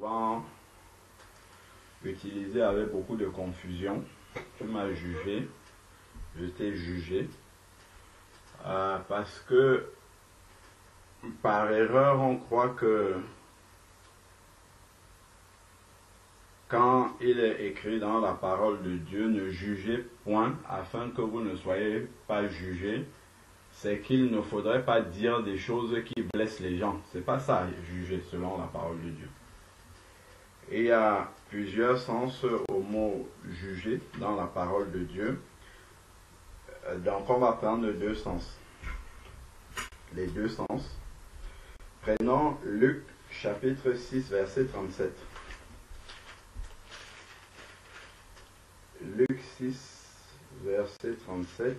souvent utilisé avec beaucoup de confusion. Tu m'as jugé, je t'ai jugé, parce que par erreur on croit que quand il est écrit dans la parole de Dieu, ne jugez point afin que vous ne soyez pas jugés, c'est qu'il ne faudrait pas dire des choses qui blessent les gens. C'est pas ça, juger selon la parole de Dieu. Et il y a plusieurs sens au mot juger dans la parole de Dieu. Donc on va prendre deux sens. Les deux sens. Prenons Luc chapitre 6 verset 37. Luc 6 verset 37.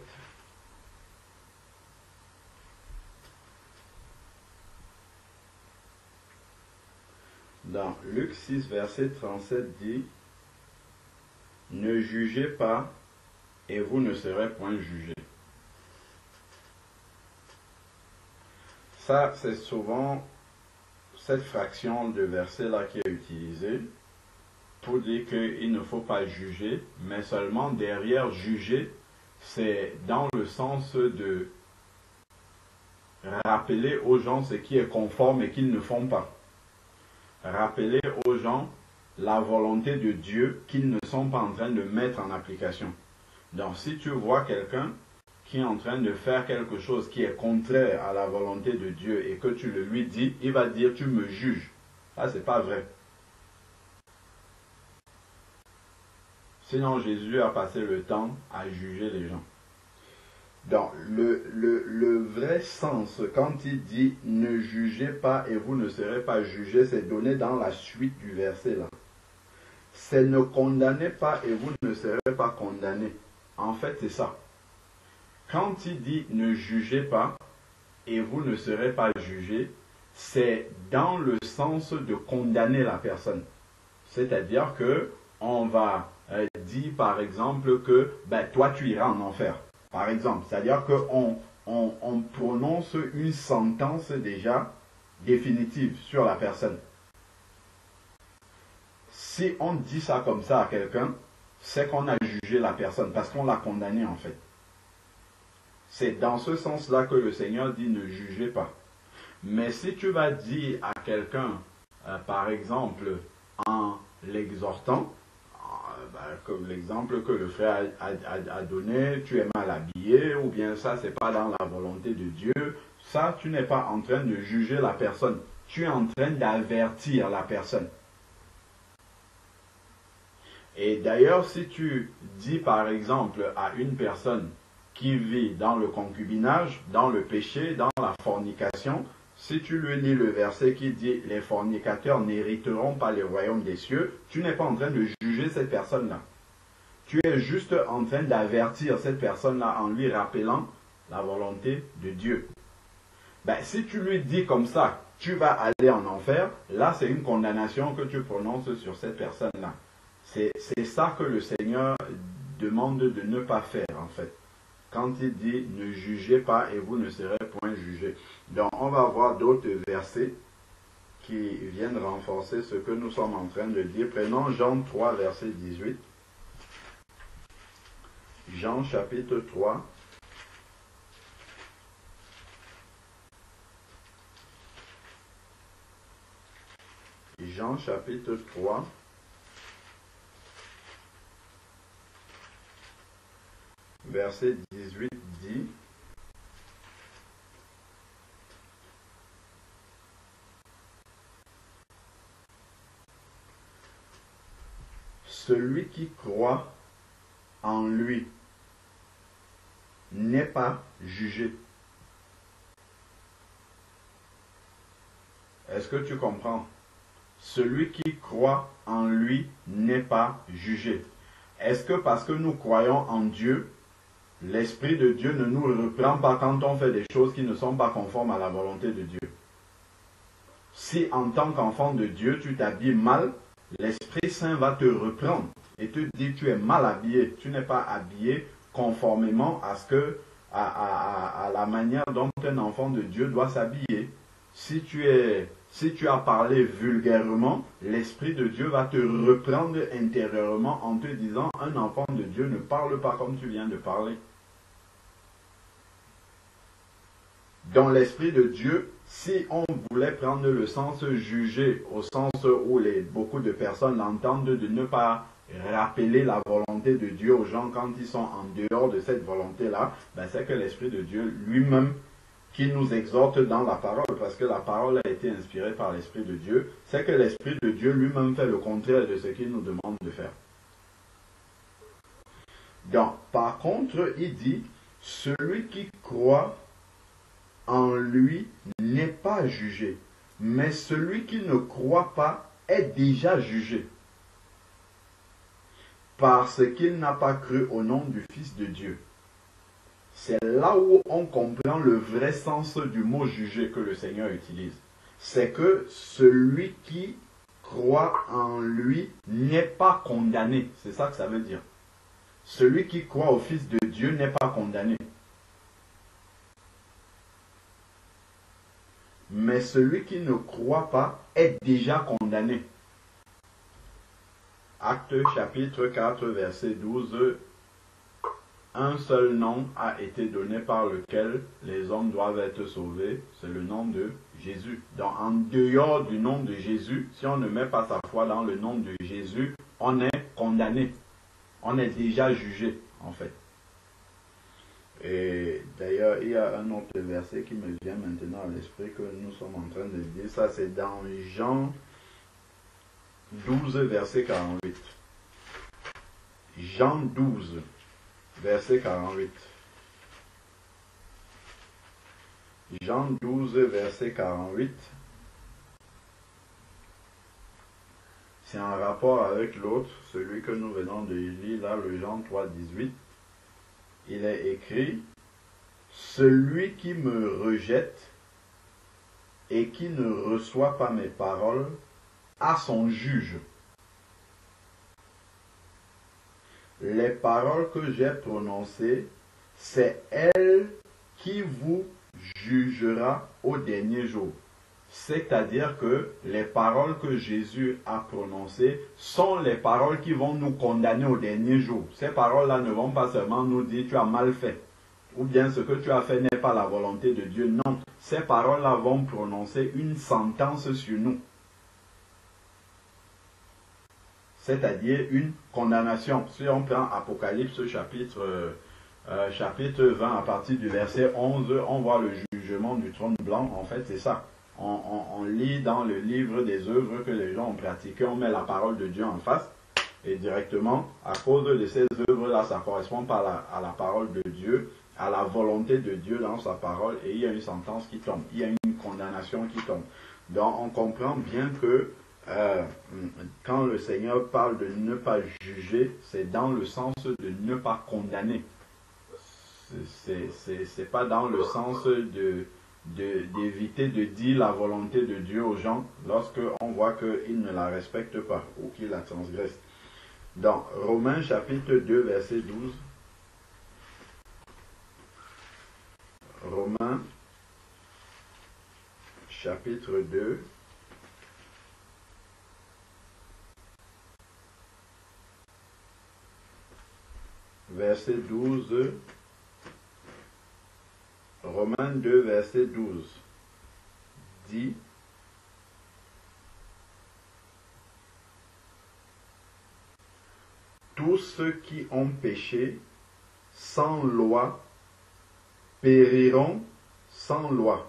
Dans Luc 6 verset 37 dit: ne jugez pas et vous ne serez point jugés. Ça, c'est souvent cette fraction de verset-là qui est utilisée pour dire qu'il ne faut pas juger, mais seulement derrière juger, c'est dans le sens de rappeler aux gens ce qui est conforme et qu'ils ne font pas. Rappeler aux gens la volonté de Dieu qu'ils ne sont pas en train de mettre en application. Donc si tu vois quelqu'un qui est en train de faire quelque chose qui est contraire à la volonté de Dieu et que tu le lui dis, il va dire tu me juges. Ça, c'est pas vrai. Sinon Jésus a passé le temps à juger les gens. Donc le vrai sens quand il dit ne jugez pas et vous ne serez pas jugés, c'est donné dans la suite du verset là. C'est ne condamnez pas et vous ne serez pas condamnés. En fait, c'est ça. Quand il dit ne jugez pas et vous ne serez pas jugés, c'est dans le sens de condamner la personne. C'est-à-dire que on va dire par exemple que toi tu iras en enfer. Par exemple, c'est-à-dire qu'on on prononce une sentence déjà définitive sur la personne. Si on dit ça comme ça à quelqu'un, c'est qu'on a jugé la personne parce qu'on l'a condamné en fait. C'est dans ce sens-là que le Seigneur dit ne jugez pas. Mais si tu vas dire à quelqu'un, par exemple, en l'exhortant, comme l'exemple que le frère a donné, tu es mal habillé, ou bien ça, c'est pas dans la volonté de Dieu, ça, tu n'es pas en train de juger la personne. Tu es en train d'avertir la personne. Et d'ailleurs, si tu dis par exemple à une personne qui vit dans le concubinage, dans le péché, dans la fornication, si tu lui lis le verset qui dit « Les fornicateurs n'hériteront pas le royaume des cieux », tu n'es pas en train de juger cette personne-là. Tu es juste en train d'avertir cette personne-là en lui rappelant la volonté de Dieu. Si tu lui dis comme ça, tu vas aller en enfer, là c'est une condamnation que tu prononces sur cette personne-là. C'est ça que le Seigneur demande de ne pas faire en fait. Quand il dit ne jugez pas et vous ne serez point jugés. Donc on va voir d'autres versets qui viennent renforcer ce que nous sommes en train de dire. Prenons Jean 3 verset 18. Jean chapitre 3. Jean chapitre 3. Verset 18 dit: celui qui croit en lui n'est pas jugé. Est-ce que tu comprends? Celui qui croit en lui n'est pas jugé. Est-ce que parce que nous croyons en Dieu, l'Esprit de Dieu ne nous reprend pas quand on fait des choses qui ne sont pas conformes à la volonté de Dieu? Si en tant qu'enfant de Dieu, tu t'habilles mal, l'Esprit Saint va te reprendre et te dire tu es mal habillé, tu n'es pas habillé conformément à la manière dont un enfant de Dieu doit s'habiller. si tu as parlé vulgairement, l'Esprit de Dieu va te reprendre intérieurement en te disant, un enfant de Dieu ne parle pas comme tu viens de parler. Dans l'Esprit de Dieu, si on voulait prendre le sens jugé, au sens où beaucoup de personnes l'entendent, de ne pas rappeler la volonté de Dieu aux gens quand ils sont en dehors de cette volonté-là, ben c'est que l'Esprit de Dieu lui-même qui nous exhorte dans la parole, parce que la parole a été inspirée par l'Esprit de Dieu, c'est que l'Esprit de Dieu lui-même fait le contraire de ce qu'il nous demande de faire. Donc, par contre, il dit, celui qui croit en lui n'est pas jugé, mais celui qui ne croit pas est déjà jugé, parce qu'il n'a pas cru au nom du Fils de Dieu. C'est là où on comprend le vrai sens du mot juger que le Seigneur utilise. C'est que celui qui croit en lui n'est pas condamné. C'est ça que ça veut dire. Celui qui croit au Fils de Dieu n'est pas condamné. Mais celui qui ne croit pas est déjà condamné. Actes chapitre 4, verset 12. Un seul nom a été donné par lequel les hommes doivent être sauvés, c'est le nom de Jésus. Donc, en dehors du nom de Jésus, si on ne met pas sa foi dans le nom de Jésus, on est condamné. On est déjà jugé, en fait. Et d'ailleurs, il y a un autre verset qui me vient maintenant à l'esprit que nous sommes en train de dire. Ça, c'est dans Jean 12, verset 48. Jean 12. Verset 48. Jean 12, verset 48. C'est en rapport avec l'autre, celui que nous venons de lire là, le Jean 3, 18. Il est écrit, celui qui me rejette et qui ne reçoit pas mes paroles a son juge. Les paroles que j'ai prononcées, c'est elle qui vous jugera au dernier jour. C'est-à-dire que les paroles que Jésus a prononcées sont les paroles qui vont nous condamner au dernier jour. Ces paroles-là ne vont pas seulement nous dire tu as mal fait, ou bien ce que tu as fait n'est pas la volonté de Dieu. Non, ces paroles-là vont prononcer une sentence sur nous. C'est-à-dire une condamnation. Si on prend Apocalypse chapitre 20 à partir du verset 11, on voit le jugement du trône blanc. En fait, c'est ça. On lit dans le livre des œuvres que les gens ont pratiquées, on met la parole de Dieu en face et directement, à cause de ces œuvres-là, ça ne correspond pas à la parole de Dieu, à la volonté de Dieu dans sa parole, et il y a une sentence qui tombe, il y a une condamnation qui tombe. Donc on comprend bien que quand le Seigneur parle de ne pas juger, c'est dans le sens de ne pas condamner. C'est pas dans le sens d'éviter de dire la volonté de Dieu aux gens lorsque on voit qu'ils ne la respectent pas ou qu'ils la transgressent. Dans Romains chapitre 2 verset 12. Romains chapitre 2 verset 12. Romains 2 verset 12 dit: tous ceux qui ont péché sans loi périront sans loi.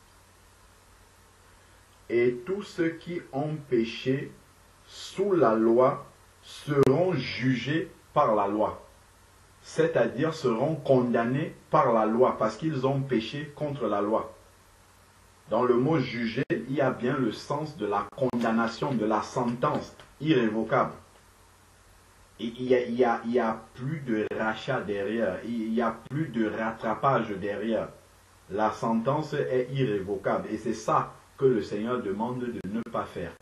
Et tous ceux qui ont péché sous la loi seront jugés par la loi. C'est-à-dire seront condamnés par la loi parce qu'ils ont péché contre la loi. Dans le mot juger, il y a bien le sens de la condamnation, de la sentence irrévocable. Il y a plus de rachat derrière, il n'y a plus de rattrapage derrière. La sentence est irrévocable et c'est ça que le Seigneur demande de ne pas faire.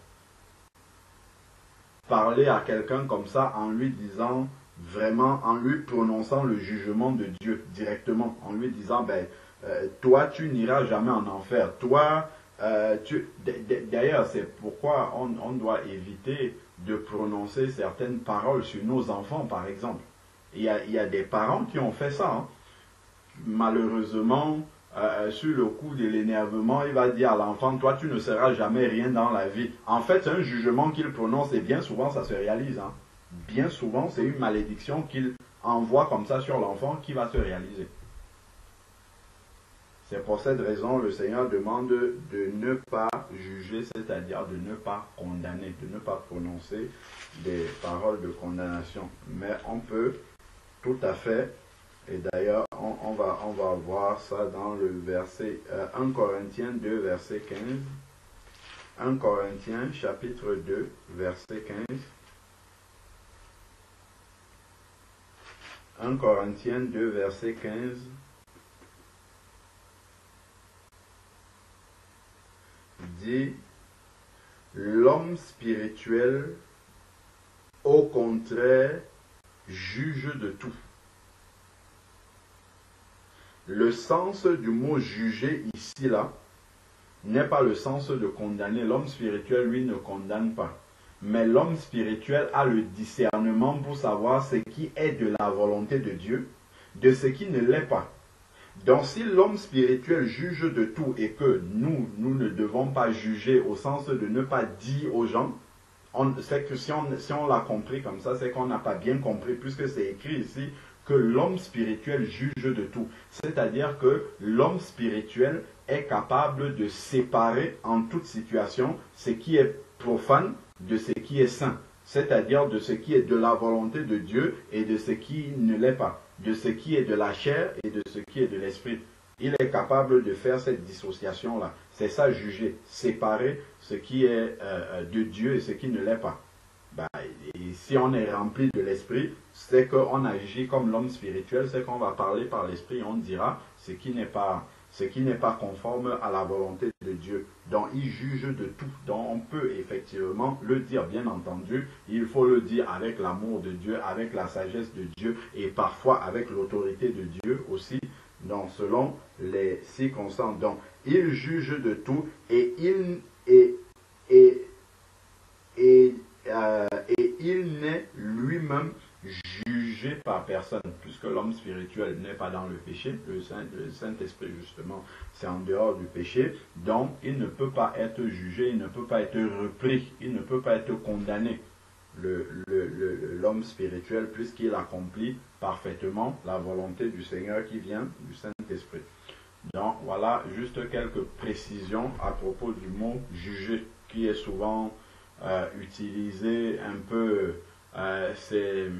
Parler à quelqu'un comme ça en lui disant vraiment, en lui prononçant le jugement de Dieu directement, en lui disant toi tu n'iras jamais en enfer, toi D'ailleurs, c'est pourquoi on doit éviter de prononcer certaines paroles sur nos enfants, par exemple. Il y a des parents qui ont fait ça. Hein. Malheureusement, sur le coup de l'énervement, il va dire à l'enfant, toi tu ne seras jamais rien dans la vie. En fait, c'est un jugement qu'il prononce et bien souvent ça se réalise. Hein. Bien souvent, c'est une malédiction qu'il envoie comme ça sur l'enfant qui va se réaliser. C'est pour cette raison le Seigneur demande de ne pas juger, c'est-à-dire de ne pas condamner, de ne pas prononcer des paroles de condamnation. Mais on peut tout à fait, et d'ailleurs on va voir ça dans le verset 1 Corinthiens 2, verset 15. 1 Corinthiens chapitre 2, verset 15. 1 Corinthiens 2, verset 15. Dit, l'homme spirituel, au contraire, juge de tout. Le sens du mot juger ici-là n'est pas le sens de condamner. L'homme spirituel, lui, ne condamne pas. Mais l'homme spirituel a le discernement pour savoir ce qui est de la volonté de Dieu, de ce qui ne l'est pas. Donc si l'homme spirituel juge de tout et que nous ne devons pas juger au sens de ne pas dire aux gens, c'est que si on l'a compris comme ça, c'est qu'on n'a pas bien compris, puisque c'est écrit ici que l'homme spirituel juge de tout. C'est-à-dire que l'homme spirituel est capable de séparer en toute situation ce qui est profane de ce qui est saint. C'est-à-dire de ce qui est de la volonté de Dieu et de ce qui ne l'est pas. De ce qui est de la chair et de ce qui est de l'esprit. Il est capable de faire cette dissociation-là. C'est ça, juger, séparer ce qui est de Dieu et ce qui ne l'est pas. Et si on est rempli de l'esprit, c'est qu'on agit comme l'homme spirituel, c'est qu'on va parler par l'esprit et on dira ce qui n'est pas conforme à la volonté de Dieu. Donc il juge de tout. Donc on peut effectivement le dire, bien entendu. Il faut le dire avec l'amour de Dieu, avec la sagesse de Dieu et parfois avec l'autorité de Dieu aussi, donc selon les circonstances. Donc il juge de tout et il n'est lui-même jugé par personne, puisque l'homme spirituel n'est pas dans le péché, le Saint-Esprit justement, c'est en dehors du péché, donc il ne peut pas être jugé, il ne peut pas être repris, il ne peut pas être condamné, l'homme spirituel, puisqu'il accomplit parfaitement la volonté du Seigneur qui vient du Saint-Esprit. Donc voilà juste quelques précisions à propos du mot juger, qui est souvent utilisé un peu, c'est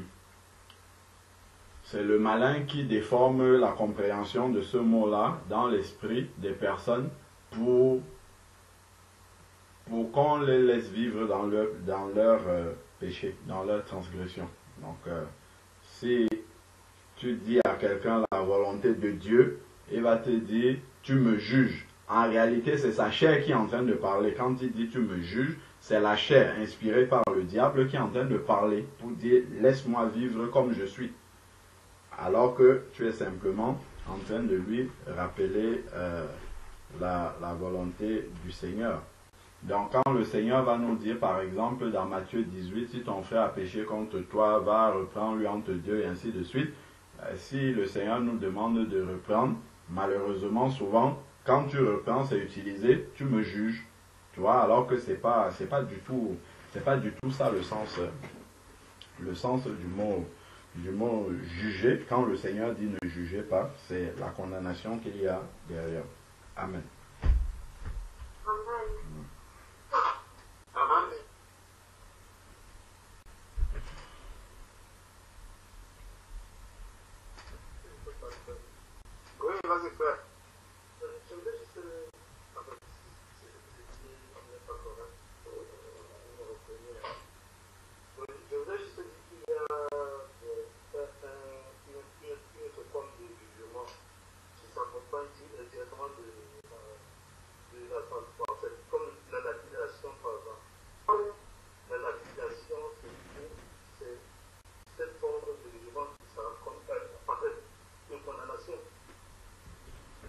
le malin qui déforme la compréhension de ce mot-là dans l'esprit des personnes pour qu'on les laisse vivre dans leur péché, dans leur transgression. Donc, si tu dis à quelqu'un la volonté de Dieu, il va te dire, tu me juges. En réalité, c'est sa chair qui est en train de parler. Quand il dit, tu me juges, c'est la chair inspirée par le diable qui est en train de parler pour dire, laisse-moi vivre comme je suis. Alors que tu es simplement en train de lui rappeler la volonté du Seigneur. Donc quand le Seigneur va nous dire, par exemple, dans Matthieu 18, si ton frère a péché contre toi, va reprendre-lui entre deux et ainsi de suite. Si le Seigneur nous demande de reprendre, malheureusement, souvent, quand tu reprends, c'est utilisé, tu me juges. Tu vois, alors que c'est pas du tout ça le sens du mot juger. Quand le Seigneur dit ne jugez pas, c'est la condamnation qu'il y a derrière. Amen. Oui, vas-y, frère. Je voudrais juste dire qu'il y a une forme de jugement qui s'accompagne directement de la transformation, comme la lapidation par exemple. La lapidation, c'est cette forme de jugement qui s'accompagne, en fait, de condamnation.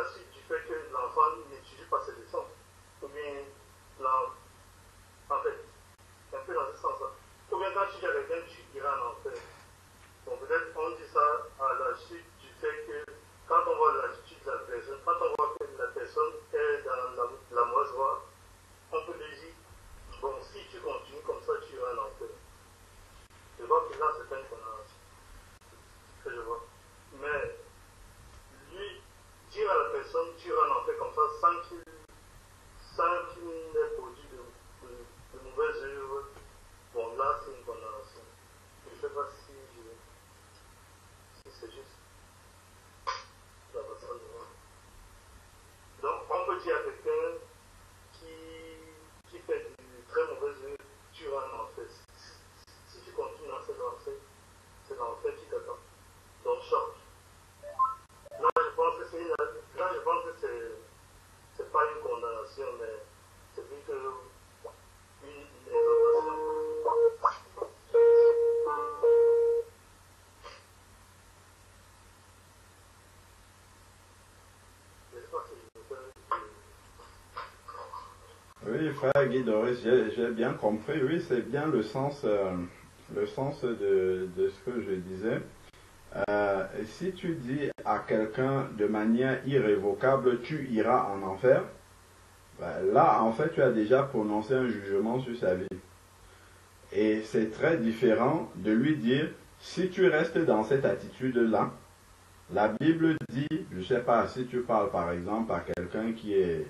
suite du fait que l'enfant n'étudie pas ses leçons. Ou bien, en fait, un peu dans ce sens-là. Ou bien quand tu dis à quelqu'un, tu iras en enfer. Donc peut-être on dit ça à la suite du fait que quand on voit l'attitude de la personne, quand on voit que la personne est dans la mauvaise voie, on peut lui dire, bon, si tu continues comme ça, tu iras en enfer. Je vois que là, c'est une connasse que je vois. Mais lui, dire à la personne, tu iras en enfer comme ça, sans qu'il n'ait produit de mauvaises œuvres, bon, là, c'est une condamnation. Je ne sais pas si c'est juste la façon de voir. Donc, on peut dire à quelqu'un qui fait du très mauvais œuvre, tu iras en enfer. Si tu continues dans c'est l'enfer qui t'attend. Donc, choc. Là, je pense que c'est pas une condamnation, mais c'est plutôt une exhortation. Oui, frère Guy Doris, j'ai bien compris. Oui, c'est bien le sens de ce que je disais. Si tu dis à quelqu'un de manière irrévocable, tu iras en enfer, ben là, en fait, tu as déjà prononcé un jugement sur sa vie. Et c'est très différent de lui dire, si tu restes dans cette attitude-là, la Bible dit, je ne sais pas, si tu parles par exemple à quelqu'un qui est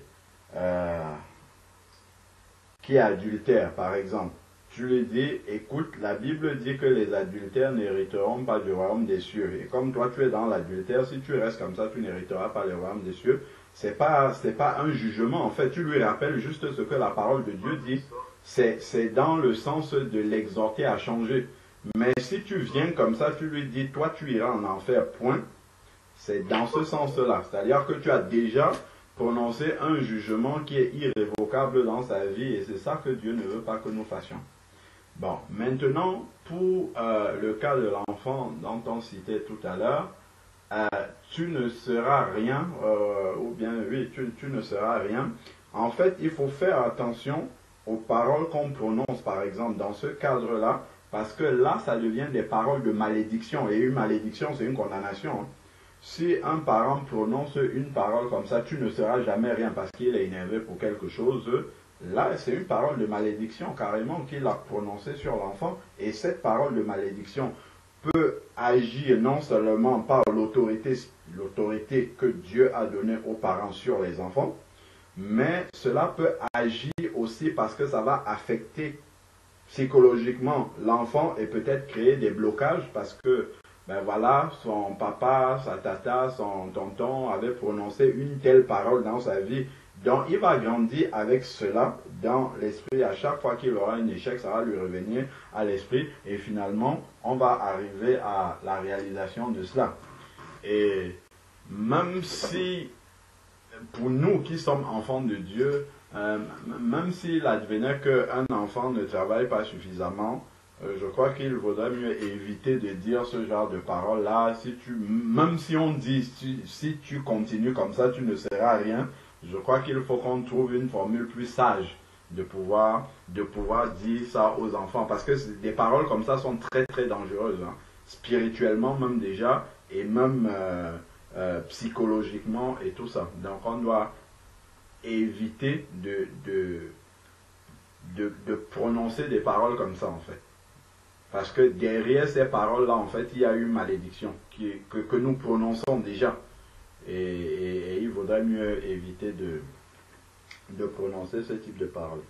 adultère, par exemple, tu lui dis, écoute, la Bible dit que les adultères n'hériteront pas du royaume des cieux. Et comme toi, tu es dans l'adultère, si tu restes comme ça, tu n'hériteras pas le royaume des cieux. C'est pas un jugement. En fait, tu lui rappelles juste ce que la parole de Dieu dit. C'est dans le sens de l'exhorter à changer. Mais si tu viens comme ça, tu lui dis, toi, tu iras en enfer, point. C'est dans ce sens-là. C'est-à-dire que tu as déjà prononcé un jugement qui est irrévocable dans sa vie et c'est ça que Dieu ne veut pas que nous fassions. Bon, maintenant, pour le cas de l'enfant dont on citait tout à l'heure, tu ne seras rien, ou bien oui, tu ne seras rien. En fait, il faut faire attention aux paroles qu'on prononce, par exemple, dans ce cadre-là, parce que là, ça devient des paroles de malédiction. Et une malédiction, c'est une condamnation. Hein. Si un parent prononce une parole comme ça, tu ne seras jamais rien parce qu'il est énervé pour quelque chose, là, c'est une parole de malédiction carrément qu'il a prononcée sur l'enfant. Et cette parole de malédiction peut agir non seulement par l'autorité que Dieu a donnée aux parents sur les enfants, mais cela peut agir aussi parce que ça va affecter psychologiquement l'enfant et peut-être créer des blocages parce que ben voilà, son papa, sa tata, son tonton avait prononcé une telle parole dans sa vie. Donc il va grandir avec cela dans l'esprit. À chaque fois qu'il aura un échec, ça va lui revenir à l'esprit. Et finalement, on va arriver à la réalisation de cela. Et même si, pour nous qui sommes enfants de Dieu, même s'il advenait qu'un enfant ne travaille pas suffisamment, je crois qu'il vaudrait mieux éviter de dire ce genre de paroles-là. Même si on dit, si tu continues comme ça, tu ne seras rien, je crois qu'il faut qu'on trouve une formule plus sage de pouvoir dire ça aux enfants. Parce que des paroles comme ça sont très très dangereuses, hein, spirituellement même déjà, et même psychologiquement et tout ça. Donc on doit éviter de prononcer des paroles comme ça en fait. Parce que derrière ces paroles-là, en fait, il y a une malédiction que nous prononçons déjà. Et il vaudrait mieux éviter de prononcer ce type de paroles.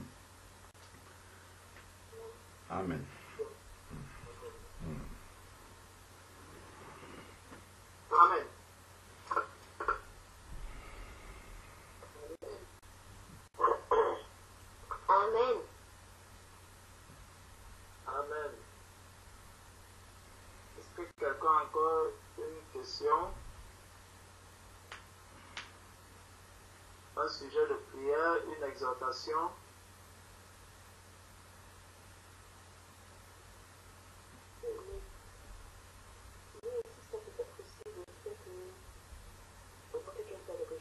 Amen. Amen. Amen. Amen. Est-ce que quelqu'un a encore une question? Un sujet de prière, une exhortation? Oui, aussi, ça peut être aussi le fait que quand quelqu'un fait avec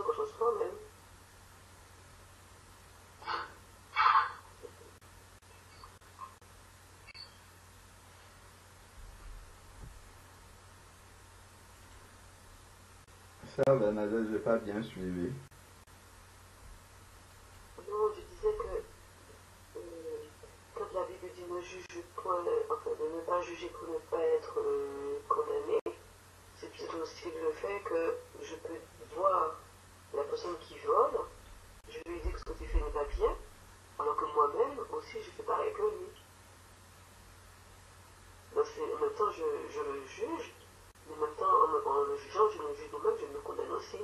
quelque chose soi-même. Ça, Bernadette, je n'ai pas bien suivi. Non, je disais que quand la Bible dit ne juge point, enfin de ne pas juger pour ne pas être condamné, c'est peut-être aussi le fait que je peux voir la personne qui vole, je lui dis que ce que tu fais n'est pas bien, alors que moi-même aussi je fais pareil que lui. Donc en même temps je le juge, mais en même temps en le jugeant, je me juge moi-même, je me condamne aussi.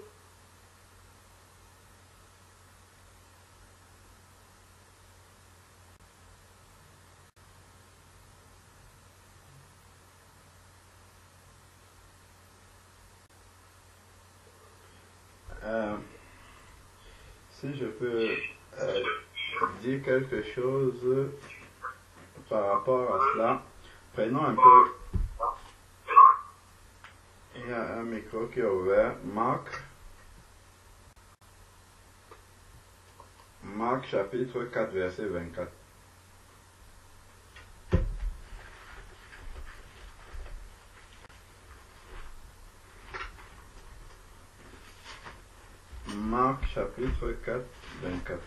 Si je peux dire quelque chose par rapport à cela, prenons un peu. Il y a un micro qui est ouvert. Marc chapitre 4, verset 24. Marc chapitre 4, 24.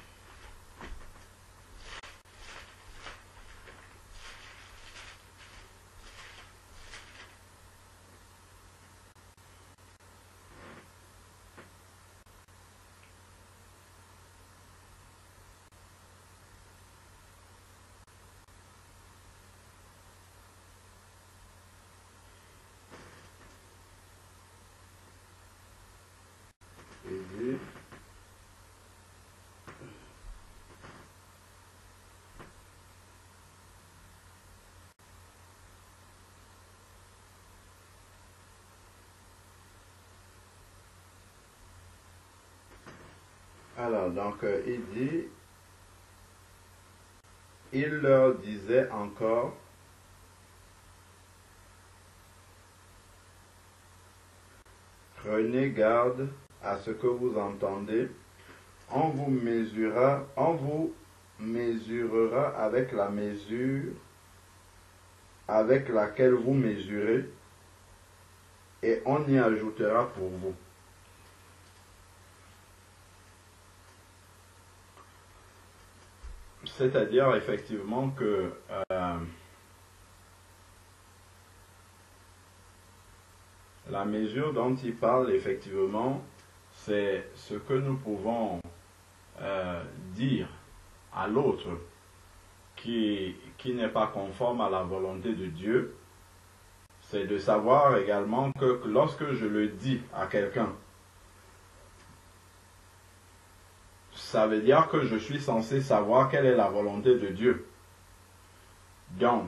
Il dit, alors, donc, il dit, il leur disait encore, prenez garde à ce que vous entendez, on vous mesurera avec la mesure avec laquelle vous mesurez, et on y ajoutera pour vous. C'est-à-dire effectivement que la mesure dont il parle, effectivement, c'est ce que nous pouvons dire à l'autre qui n'est pas conforme à la volonté de Dieu. C'est de savoir également que lorsque je le dis à quelqu'un, ça veut dire que je suis censé savoir quelle est la volonté de Dieu. Donc,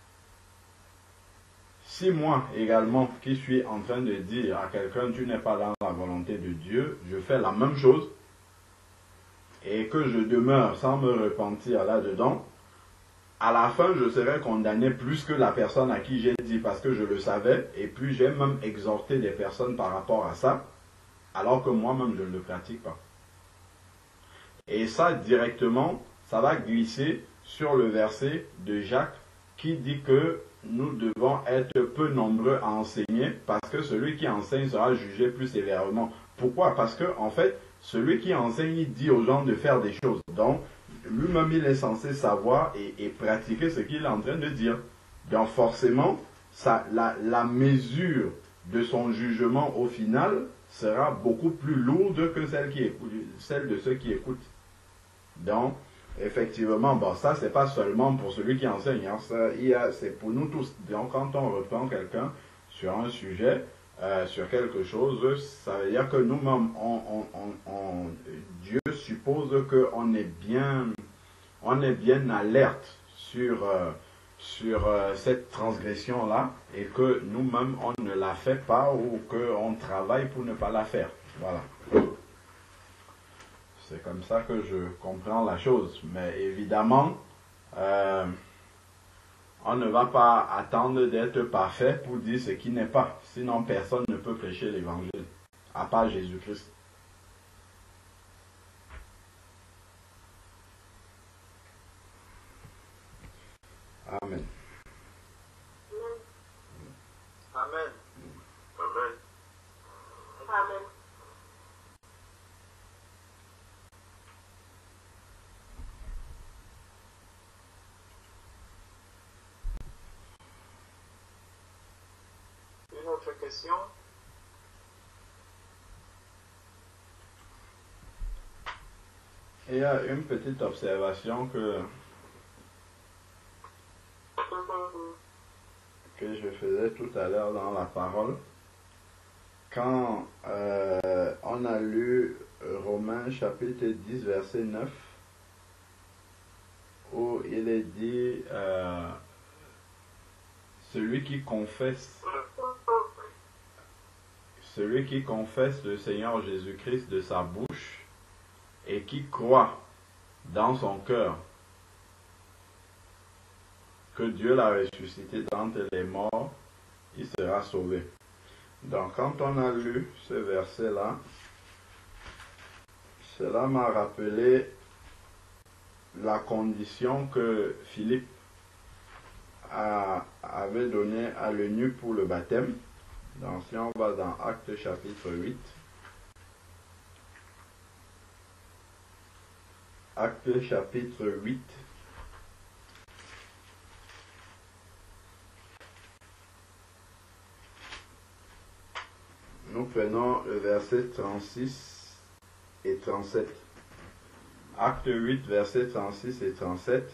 si moi également qui suis en train de dire à quelqu'un tu n'es pas dans la volonté de Dieu, je fais la même chose et que je demeure sans me repentir là-dedans, à la fin je serai condamné plus que la personne à qui j'ai dit parce que je le savais, et puis j'ai même exhorté des personnes par rapport à ça, alors que moi-même je ne le pratique pas. Et ça directement, ça va glisser sur le verset de Jacques qui dit que nous devons être peu nombreux à enseigner parce que celui qui enseigne sera jugé plus sévèrement. Pourquoi? Parce que en fait, celui qui enseigne, il dit aux gens de faire des choses. Donc, lui-même, il est censé savoir et pratiquer ce qu'il est en train de dire. Donc, forcément, la mesure de son jugement au final sera beaucoup plus lourde que celle de ceux qui écoutent. Donc, effectivement, bon, ça, c'est pas seulement pour celui qui enseigne, hein, c'est pour nous tous. Donc, quand on reprend quelqu'un sur un sujet, sur quelque chose, ça veut dire que nous-mêmes, Dieu suppose qu'on est bien alerte sur cette transgression-là et que nous-mêmes, on ne la fait pas ou qu'on travaille pour ne pas la faire. Voilà. C'est comme ça que je comprends la chose. Mais évidemment, on ne va pas attendre d'être parfait pour dire ce qui n'est pas. Sinon, personne ne peut prêcher l'évangile, à part Jésus-Christ. Amen. Amen. Amen. Amen. Une autre question? Il y a une petite observation que je faisais tout à l'heure dans la parole. Quand on a lu Romains chapitre 10 verset 9, où il est dit celui qui confesse le Seigneur Jésus-Christ de sa bouche et qui croit dans son cœur que Dieu l'a ressuscité d'entre les morts, il sera sauvé. Donc quand on a lu ce verset-là, cela m'a rappelé la condition que Philippe avait donnée à l'eunuque pour le baptême. Donc si on va dans Actes chapitre 8, Actes chapitre 8, nous prenons le verset 36 et 37. Acte 8, verset 36 et 37.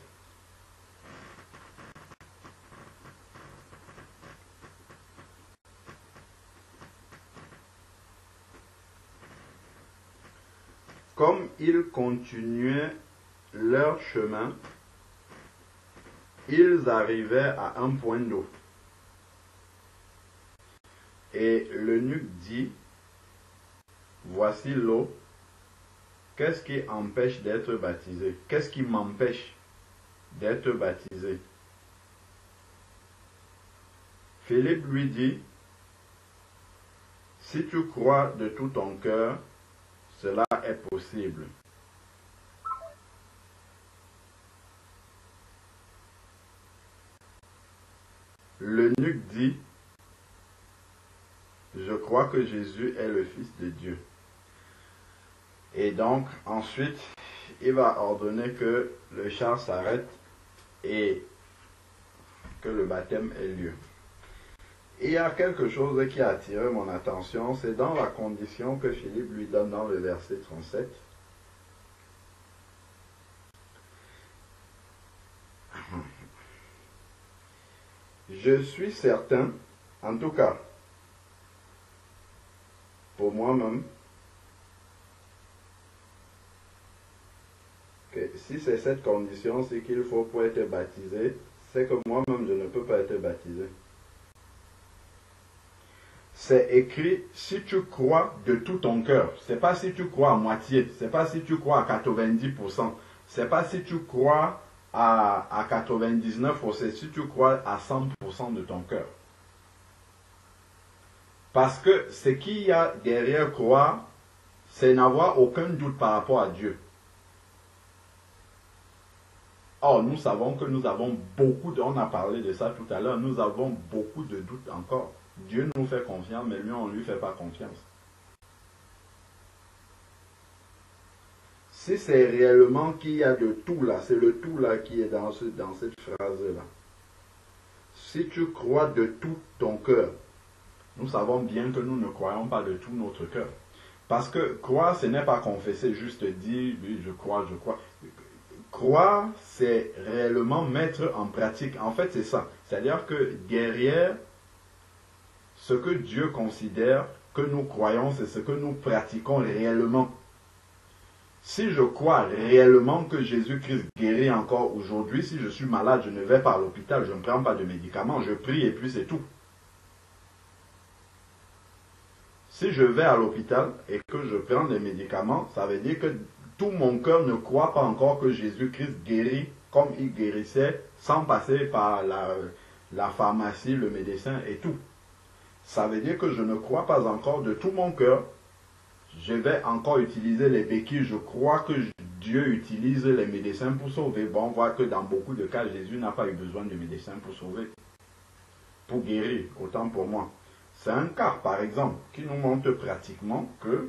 Comme ils continuaient leur chemin, ils arrivaient à un point d'eau. Et l'eunuque dit, voici l'eau, qu'est-ce qui empêche d'être baptisé? Qu'est-ce qui m'empêche d'être baptisé? Philippe lui dit, si tu crois de tout ton cœur, cela est possible. L'eunuque dit, je crois que Jésus est le Fils de Dieu. Et donc, ensuite, il va ordonner que le char s'arrête et que le baptême ait lieu. Et il y a quelque chose qui a attiré mon attention, c'est dans la condition que Philippe lui donne dans le verset 37. Je suis certain, en tout cas, pour moi-même, que si c'est cette condition, c'est qu'il faut pour être baptisé, c'est que moi-même je ne peux pas être baptisé. C'est écrit si tu crois de tout ton cœur. C'est pas si tu crois à moitié, c'est pas si tu crois à 90%, c'est pas si tu crois à 99%, c'est si tu crois à 100% de ton cœur. Parce que ce qu'il y a derrière croire, c'est n'avoir aucun doute par rapport à Dieu. Or, nous savons que nous avons on a parlé de ça tout à l'heure, nous avons beaucoup de doutes encore. Dieu nous fait confiance, mais lui, on ne lui fait pas confiance. Si c'est réellement qu'il y a de tout là, c'est le tout là qui est dans cette phrase-là. Si tu crois de tout ton cœur, nous savons bien que nous ne croyons pas de tout notre cœur. Parce que croire, ce n'est pas confesser, juste dire, oui, je crois, je crois. Croire, c'est réellement mettre en pratique. En fait, c'est ça. C'est-à-dire que derrière ce que Dieu considère que nous croyons, c'est ce que nous pratiquons réellement. Si je crois réellement que Jésus-Christ guérit encore aujourd'hui, si je suis malade, je ne vais pas à l'hôpital, je ne prends pas de médicaments, je prie et puis c'est tout. Si je vais à l'hôpital et que je prends des médicaments, ça veut dire que tout mon cœur ne croit pas encore que Jésus-Christ guérit comme il guérissait sans passer par la pharmacie, le médecin et tout. Ça veut dire que je ne crois pas encore de tout mon cœur. Je vais encore utiliser les béquilles. Je crois que Dieu utilise les médecins pour sauver. Bon, on voit que dans beaucoup de cas, Jésus n'a pas eu besoin de médecins pour sauver, pour guérir, autant pour moi. C'est un cas, par exemple, qui nous montre pratiquement que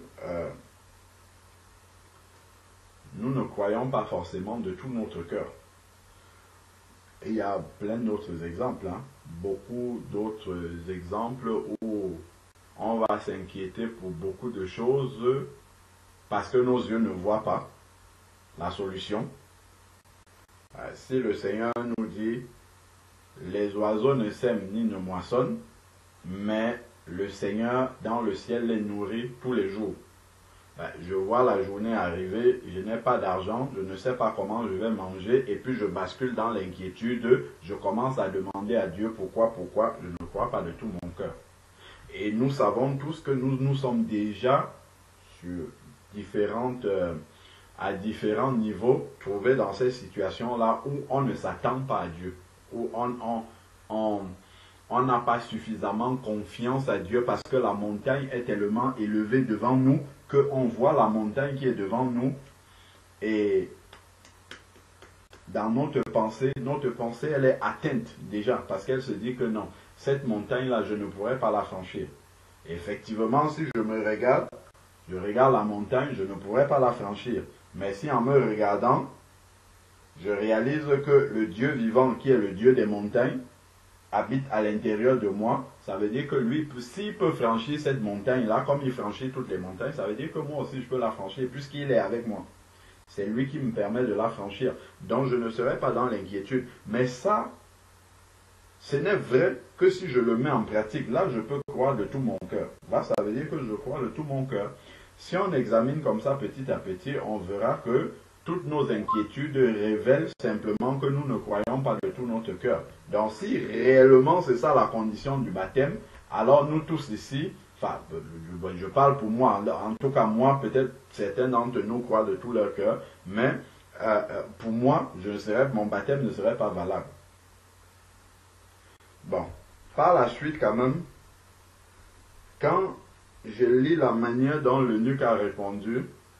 nous ne croyons pas forcément de tout notre cœur. Et il y a plein d'autres exemples, hein. Beaucoup d'autres exemples où on va s'inquiéter pour beaucoup de choses parce que nos yeux ne voient pas la solution. Si le Seigneur nous dit, les oiseaux ne sèment ni ne moissonnent, mais le Seigneur dans le ciel les nourrit tous les jours. Je vois la journée arriver, je n'ai pas d'argent, je ne sais pas comment je vais manger, et puis je bascule dans l'inquiétude, je commence à demander à Dieu pourquoi, je ne crois pas de tout mon cœur. Et nous savons tous que nous sommes déjà à différents niveaux trouvés dans ces situations-là où on ne s'attend pas à Dieu, où on n'a pas suffisamment confiance à Dieu parce que la montagne est tellement élevée devant nous qu'on voit la montagne qui est devant nous et dans notre pensée elle est atteinte déjà parce qu'elle se dit que non, cette montagne-là, je ne pourrais pas la franchir. Et effectivement, si je me regarde, je regarde la montagne, je ne pourrais pas la franchir. Mais si en me regardant, je réalise que le Dieu vivant qui est le Dieu des montagnes habite à l'intérieur de moi, ça veut dire que lui, s'il peut franchir cette montagne-là, comme il franchit toutes les montagnes, ça veut dire que moi aussi je peux la franchir, puisqu'il est avec moi. C'est lui qui me permet de la franchir. Donc je ne serai pas dans l'inquiétude. Mais ça, ce n'est vrai que si je le mets en pratique. Là, je peux croire de tout mon cœur. Là, ça veut dire que je crois de tout mon cœur. Si on examine comme ça petit à petit, on verra que toutes nos inquiétudes révèlent simplement que nous ne croyons pas de tout notre cœur. Donc si réellement c'est ça la condition du baptême, alors nous tous ici, enfin je parle pour moi, en tout cas moi, peut-être certains d'entre nous croient de tout leur cœur, mais pour moi, mon baptême ne serait pas valable. Bon, par la suite quand même, quand je lis la manière dont l'eunuque a répondu,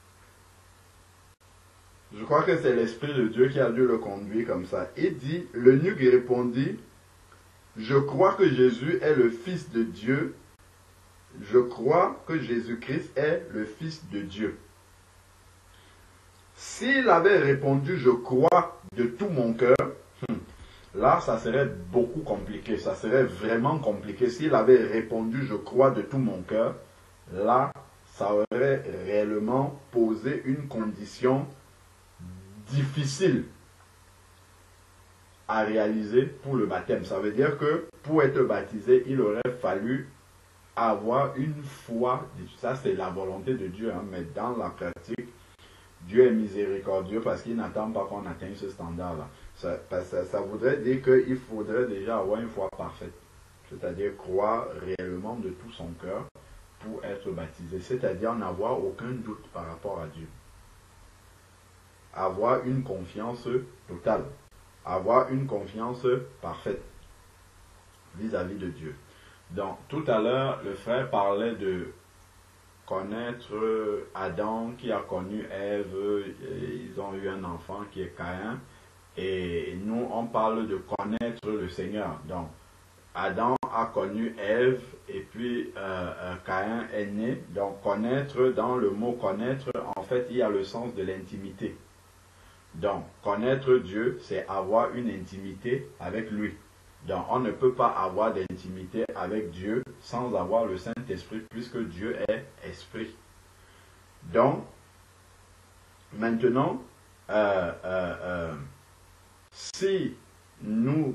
je crois que c'est l'Esprit de Dieu qui a dû le conduire comme ça. Il dit, l'eunuque répondit, je crois que Jésus est le Fils de Dieu. Je crois que Jésus-Christ est le Fils de Dieu. S'il avait répondu, je crois de tout mon cœur, là, ça serait beaucoup compliqué. Ça serait vraiment compliqué. S'il avait répondu, je crois de tout mon cœur, là, ça aurait réellement posé une condition difficile à réaliser pour le baptême. Ça veut dire que pour être baptisé, il aurait fallu avoir une foi. Ça, c'est la volonté de Dieu, hein, mais dans la pratique, Dieu est miséricordieux parce qu'il n'attend pas qu'on atteigne ce standard-là. Ça voudrait dire qu'il faudrait déjà avoir une foi parfaite, c'est-à-dire croire réellement de tout son cœur pour être baptisé, c'est-à-dire n'avoir aucun doute par rapport à Dieu. Avoir une confiance totale, avoir une confiance parfaite vis-à-vis de Dieu. Donc, tout à l'heure, le frère parlait de connaître Adam qui a connu Ève, ils ont eu un enfant qui est Caïn, et nous, on parle de connaître le Seigneur. Donc, Adam a connu Ève, et puis Caïn est né. Donc, connaître, dans le mot connaître, en fait, il y a le sens de l'intimité. Donc, connaître Dieu, c'est avoir une intimité avec lui. Donc, on ne peut pas avoir d'intimité avec Dieu sans avoir le Saint-Esprit, puisque Dieu est esprit. Donc, maintenant, si nous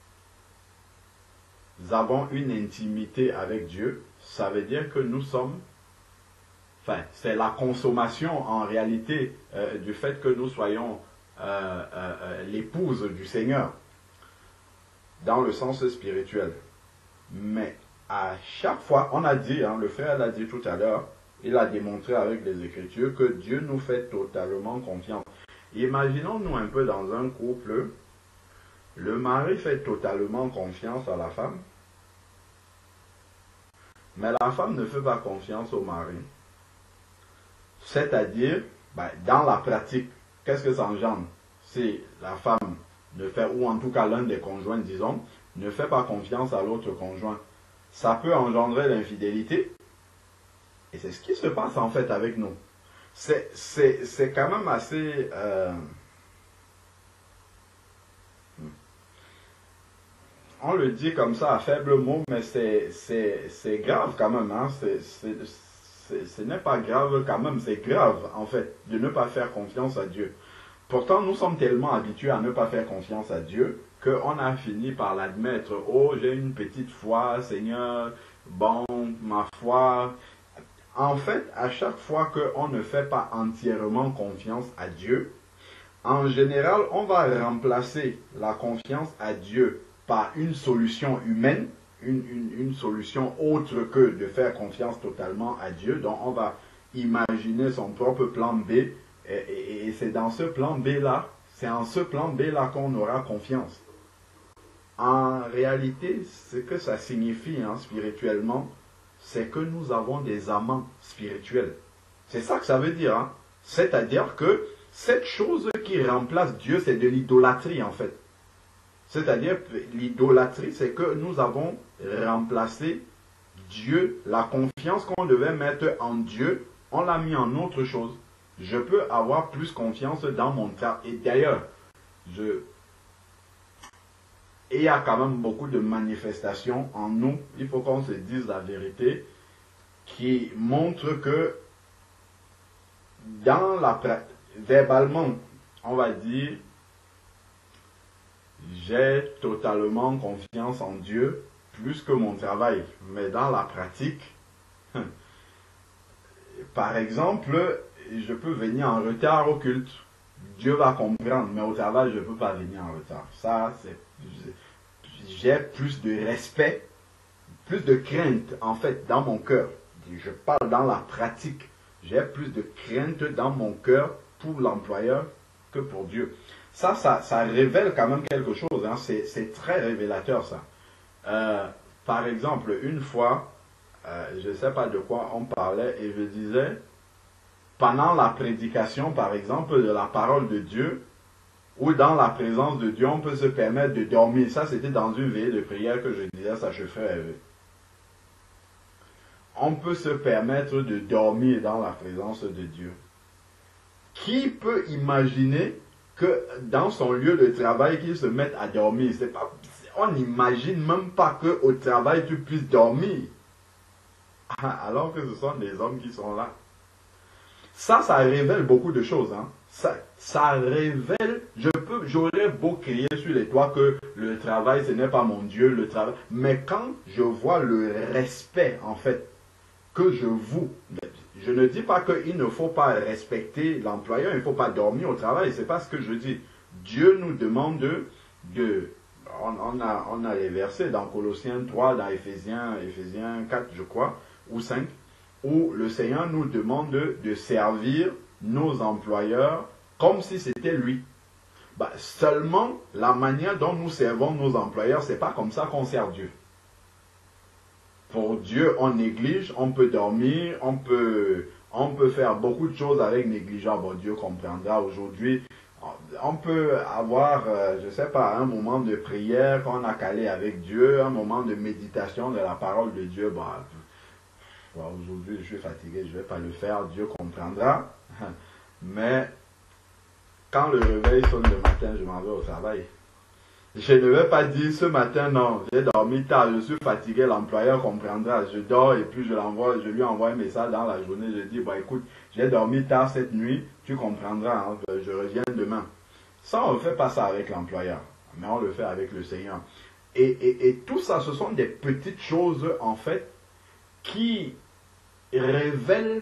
avons une intimité avec Dieu, ça veut dire que nous sommes, c'est la consommation en réalité du fait que nous soyons l'épouse du Seigneur, dans le sens spirituel. Mais à chaque fois, on a dit, hein, le frère l'a dit tout à l'heure, il a démontré avec les Écritures que Dieu nous fait totalement confiance. Imaginons-nous un peu dans un couple, le mari fait totalement confiance à la femme, mais la femme ne fait pas confiance au mari. C'est-à-dire, dans la pratique, qu'est-ce que ça engendre? Si la femme ne fait, ou en tout cas l'un des conjoints, disons, ne fait pas confiance à l'autre conjoint, ça peut engendrer l'infidélité. Et c'est ce qui se passe en fait avec nous. C'est quand même assez... on le dit comme ça à faible mot, mais c'est grave quand même. Hein? Ce n'est pas grave quand même, c'est grave en fait de ne pas faire confiance à Dieu. Pourtant, nous sommes tellement habitués à ne pas faire confiance à Dieu qu'on a fini par l'admettre. Oh, j'ai une petite foi, Seigneur, bon, ma foi. En fait, à chaque fois qu'on ne fait pas entièrement confiance à Dieu, en général, on va remplacer la confiance à Dieu par une solution humaine, une solution autre que de faire confiance totalement à Dieu. Donc, on va imaginer son propre plan B. Et c'est dans ce plan B-là, c'est en ce plan B-là qu'on aura confiance. En réalité, ce que ça signifie spirituellement, c'est que nous avons des amants spirituels. C'est ça que ça veut dire. Hein? C'est-à-dire que cette chose qui remplace Dieu, c'est de l'idolâtrie en fait. C'est-à-dire l'idolâtrie, c'est que nous avons remplacé Dieu, la confiance qu'on devait mettre en Dieu, on l'a mis en autre chose. Je peux avoir plus confiance dans mon cas. Et d'ailleurs, il y a quand même beaucoup de manifestations en nous, il faut qu'on se dise la vérité, qui montrent que verbalement, on va dire, j'ai totalement confiance en Dieu, plus que mon travail. Mais dans la pratique, par exemple, je peux venir en retard au culte. Dieu va comprendre, mais au travail, je ne peux pas venir en retard. Ça, j'ai plus de respect, plus de crainte, en fait, dans mon cœur. Je parle dans la pratique. J'ai plus de crainte dans mon cœur pour l'employeur que pour Dieu. Ça révèle quand même quelque chose. Hein. C'est très révélateur, ça. Par exemple, une fois, je ne sais pas de quoi on parlait, et je disais, pendant la prédication, par exemple, de la parole de Dieu, ou dans la présence de Dieu, on peut se permettre de dormir. Ça, c'était dans une veillée de prière que je disais, ça je ferais rêver. On peut se permettre de dormir dans la présence de Dieu. Qui peut imaginer que dans son lieu de travail, qu'il se mette à dormir? On n'imagine même pas qu'au travail, tu puisses dormir. Alors que ce sont des hommes qui sont là. Ça révèle beaucoup de choses. Hein. Ça révèle, j'aurais beau crier sur les toits que le travail, ce n'est pas mon Dieu, le travail. Mais quand je vois le respect, en fait, que je ne dis pas qu'il ne faut pas respecter l'employeur, il ne faut pas dormir au travail, c'est pas ce que je dis. Dieu nous demande on a les versets dans Colossiens 3, dans Éphésiens 4, je crois, ou 5, où le Seigneur nous demande de servir nos employeurs comme si c'était lui. Seulement, la manière dont nous servons nos employeurs, c'est pas comme ça qu'on sert Dieu. Pour Dieu, on néglige, on peut dormir, on peut faire beaucoup de choses avec négligence. Bon, Dieu comprendra aujourd'hui. On peut avoir, je ne sais pas, un moment de prière qu'on a calé avec Dieu, un moment de méditation de la parole de Dieu. Aujourd'hui, je suis fatigué, je ne vais pas le faire, Dieu comprendra. Mais quand le réveil sonne le matin, je m'en vais au travail. Je ne vais pas dire ce matin, non, j'ai dormi tard, je suis fatigué, l'employeur comprendra. Je dors et puis je lui envoie un message dans la journée, je dis, écoute, j'ai dormi tard cette nuit, tu comprendras, hein, je reviens demain. Ça, on ne fait pas ça avec l'employeur, mais on le fait avec le Seigneur. Et tout ça, ce sont des petites choses, en fait, qui révèlent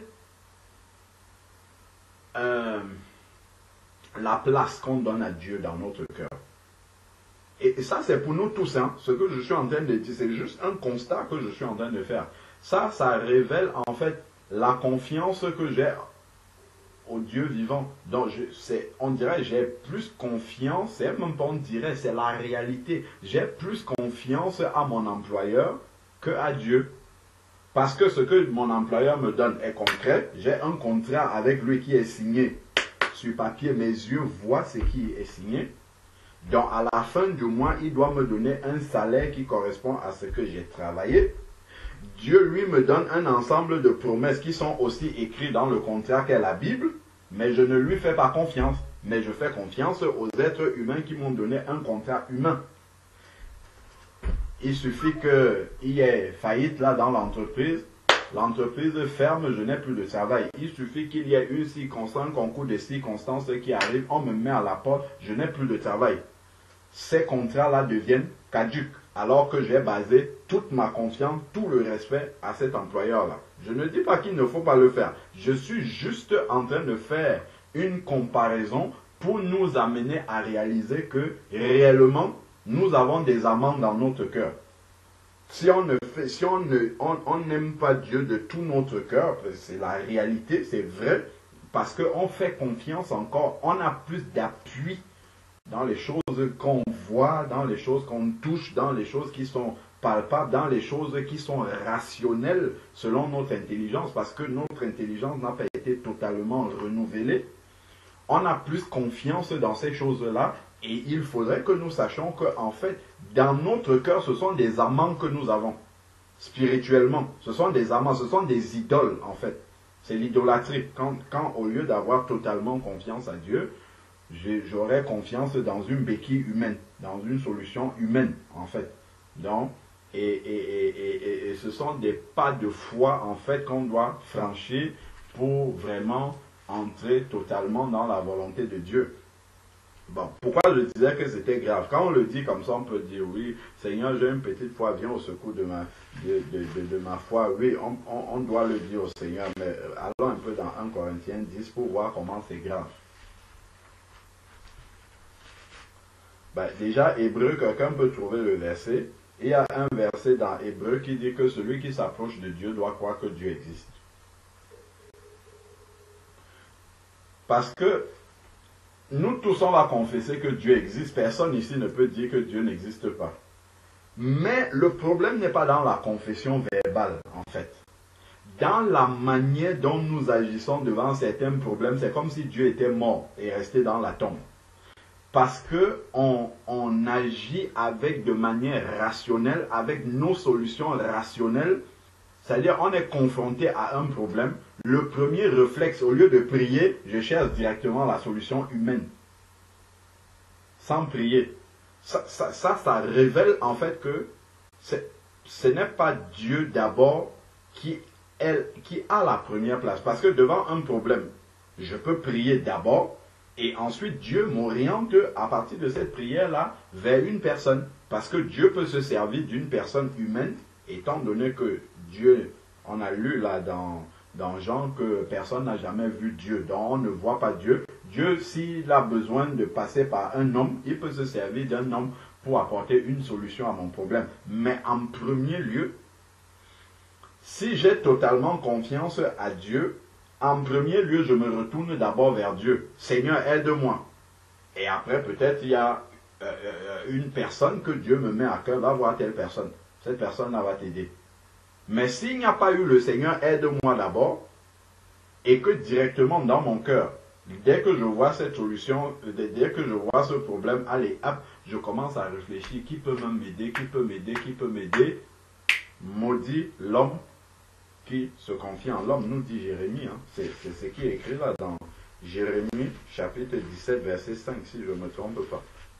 la place qu'on donne à Dieu dans notre cœur. Et ça, c'est pour nous tous. Hein. Ce que je suis en train de dire, c'est juste un constat que je suis en train de faire. Ça révèle en fait la confiance que j'ai au Dieu vivant. Donc, on dirait j'ai plus confiance, c'est même pas on dirait, c'est la réalité. J'ai plus confiance à mon employeur qu'à Dieu. Parce que ce que mon employeur me donne est concret. J'ai un contrat avec lui qui est signé sur papier, mes yeux voient ce qui est signé. Donc à la fin du mois, il doit me donner un salaire qui correspond à ce que j'ai travaillé. Dieu, lui, me donne un ensemble de promesses qui sont aussi écrites dans le contrat qu'est la Bible, mais je ne lui fais pas confiance. Mais je fais confiance aux êtres humains qui m'ont donné un contrat humain. Il suffit qu'il y ait faillite là dans l'entreprise, l'entreprise ferme, je n'ai plus de travail. Il suffit qu'il y ait une circonstance, un concours de circonstances qui arrive, on me met à la porte, je n'ai plus de travail. Ces contrats-là deviennent caducs, alors que j'ai basé toute ma confiance, tout le respect à cet employeur-là. Je ne dis pas qu'il ne faut pas le faire. Je suis juste en train de faire une comparaison pour nous amener à réaliser que réellement, nous avons des amendes dans notre cœur. Si on n'aime pas Dieu de tout notre cœur, c'est la réalité, c'est vrai, parce qu'on fait confiance encore, on a plus d'appui dans les choses qu'on voit, dans les choses qu'on touche, dans les choses qui sont palpables, dans les choses qui sont rationnelles selon notre intelligence, parce que notre intelligence n'a pas été totalement renouvelée. On a plus confiance dans ces choses-là et il faudrait que nous sachions qu'en fait, dans notre cœur, ce sont des amants que nous avons spirituellement. Ce sont des amants, ce sont des idoles en fait. C'est l'idolâtrie. Quand au lieu d'avoir totalement confiance à Dieu, j'aurais confiance dans une béquille humaine, dans une solution humaine en fait. Donc, et ce sont des pas de foi en fait qu'on doit franchir pour vraiment entrer totalement dans la volonté de Dieu. Bon, pourquoi je disais que c'était grave? Quand on le dit comme ça, on peut dire oui, Seigneur, j'ai une petite foi, viens au secours de ma foi. Oui, on doit le dire au Seigneur, mais allons un peu dans 1 Corinthiens 10 pour voir comment c'est grave. Ben, déjà, Hébreu, quelqu'un peut trouver le verset. Il y a un verset dans Hébreu qui dit que celui qui s'approche de Dieu doit croire que Dieu existe. Parce que nous tous, on va confesser que Dieu existe. Personne ici ne peut dire que Dieu n'existe pas. Mais le problème n'est pas dans la confession verbale, en fait. Dans la manière dont nous agissons devant certains problèmes, c'est comme si Dieu était mort et resté dans la tombe. Parce qu'on agit de manière rationnelle, avec nos solutions rationnelles. C'est-à-dire, on est confronté à un problème. Le premier réflexe, au lieu de prier, je cherche directement la solution humaine. Sans prier. Ça révèle en fait que ce n'est pas Dieu d'abord qui a la première place. Parce que devant un problème, je peux prier d'abord et ensuite Dieu m'oriente à partir de cette prière-là vers une personne. Parce que Dieu peut se servir d'une personne humaine, étant donné que Dieu, on a lu là dans Jean que personne n'a jamais vu Dieu, donc on ne voit pas Dieu. Dieu, s'il a besoin de passer par un homme, il peut se servir d'un homme pour apporter une solution à mon problème. Mais en premier lieu, si j'ai totalement confiance à Dieu, en premier lieu, je me retourne d'abord vers Dieu. Seigneur, aide-moi. Et après, peut-être, il y a une personne que Dieu me met à cœur, va voir telle personne. Cette personne-là va t'aider. Mais s'il n'y a pas eu le Seigneur, aide-moi d'abord, et que directement dans mon cœur, dès que je vois cette solution, dès que je vois ce problème, allez, hop, je commence à réfléchir, qui peut m'aider, qui peut m'aider, qui peut m'aider. Maudit l'homme qui se confie en l'homme, nous dit Jérémie, hein. C'est ce qui est écrit là dans Jérémie, chapitre 17, verset 5, si je ne me trompe pas.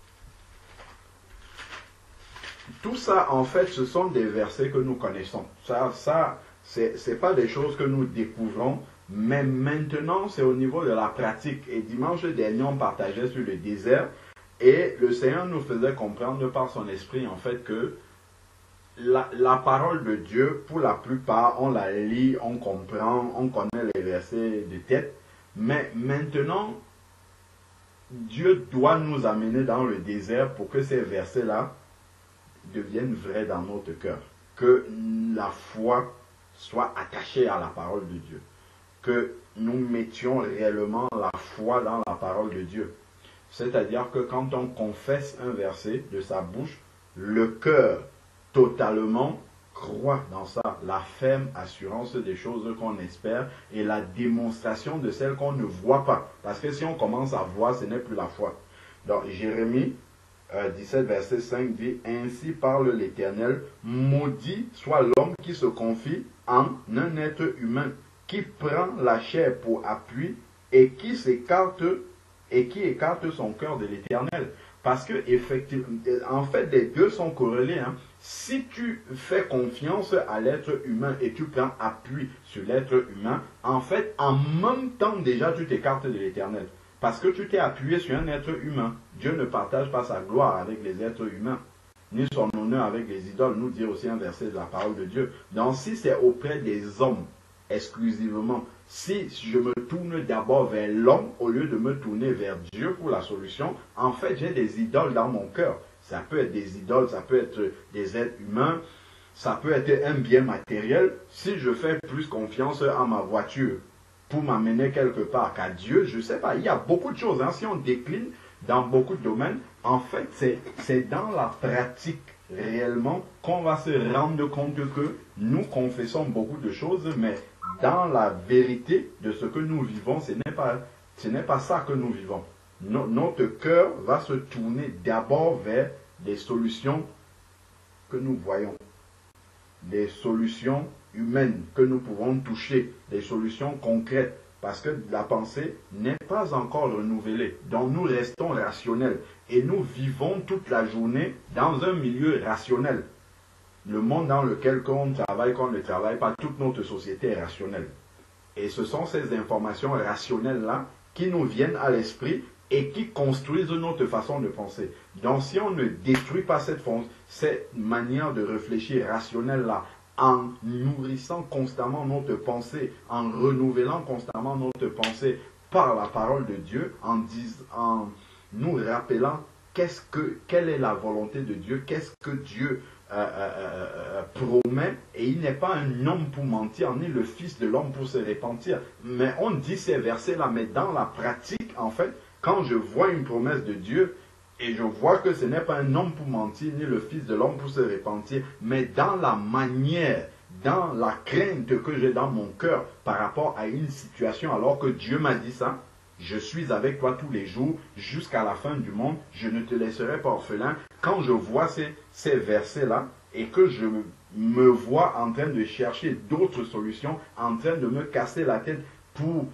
Tout ça, en fait, ce sont des versets que nous connaissons. Ça c'est pas des choses que nous découvrons, mais maintenant, c'est au niveau de la pratique. Et dimanche dernier, on partageait sur le désert, et le Seigneur nous faisait comprendre par son esprit, en fait, que la parole de Dieu, pour la plupart, on la lit, on comprend, on connaît les versets de tête, mais maintenant, Dieu doit nous amener dans le désert pour que ces versets-là deviennent vrais dans notre cœur. Que la foi soit attachée à la parole de Dieu. Que nous mettions réellement la foi dans la parole de Dieu. C'est-à-dire que quand on confesse un verset de sa bouche, le cœur totalement crois dans ça, la ferme assurance des choses qu'on espère et la démonstration de celles qu'on ne voit pas. Parce que si on commence à voir, ce n'est plus la foi. Donc Jérémie 17, verset 5 dit, ainsi parle l'Éternel, maudit soit l'homme qui se confie en un être humain, qui prend la chair pour appui et qui écarte son cœur de l'Éternel. Parce que effectivement, en fait, les deux sont corrélés. Si tu fais confiance à l'être humain et tu prends appui sur l'être humain, en fait, en même temps déjà, tu t'écartes de l'Éternel. Parce que tu t'es appuyé sur un être humain. Dieu ne partage pas sa gloire avec les êtres humains, ni son honneur avec les idoles, nous dit aussi un verset de la parole de Dieu. Donc si c'est auprès des hommes exclusivement, si je me tourne d'abord vers l'homme au lieu de me tourner vers Dieu pour la solution, en fait j'ai des idoles dans mon cœur. Ça peut être des idoles, ça peut être des êtres humains, ça peut être un bien matériel. Si je fais plus confiance à ma voiture pour m'amener quelque part qu'à Dieu, je ne sais pas, il y a beaucoup de choses. Si on décline dans beaucoup de domaines, en fait, c'est dans la pratique réellement qu'on va se rendre compte que nous confessons beaucoup de choses, mais dans la vérité de ce que nous vivons, ce n'est pas ça que nous vivons. Notre cœur va se tourner d'abord vers des solutions que nous voyons, des solutions humaines que nous pouvons toucher, des solutions concrètes, parce que la pensée n'est pas encore renouvelée. Donc nous restons rationnels et nous vivons toute la journée dans un milieu rationnel. Le monde dans lequel on travaille, qu'on ne travaille pas, toute notre société est rationnelle. Et ce sont ces informations rationnelles-là qui nous viennent à l'esprit et qui construisent notre façon de penser. Donc si on ne détruit pas cette manière de réfléchir rationnelle-là, en nourrissant constamment notre pensée, en renouvelant constamment notre pensée par la parole de Dieu, en nous rappelant quelle est la volonté de Dieu, qu'est-ce que Dieu promet, et il n'est pas un homme pour mentir, ni le fils de l'homme pour se repentir. Mais on dit ces versets-là, mais dans la pratique, en fait, quand je vois une promesse de Dieu, et je vois que ce n'est pas un homme pour mentir, ni le fils de l'homme pour se repentir, mais dans la manière, dans la crainte que j'ai dans mon cœur par rapport à une situation, alors que Dieu m'a dit ça, je suis avec toi tous les jours jusqu'à la fin du monde, je ne te laisserai pas orphelin. Quand je vois ces versets-là et que je me vois en train de chercher d'autres solutions, en train de me casser la tête ou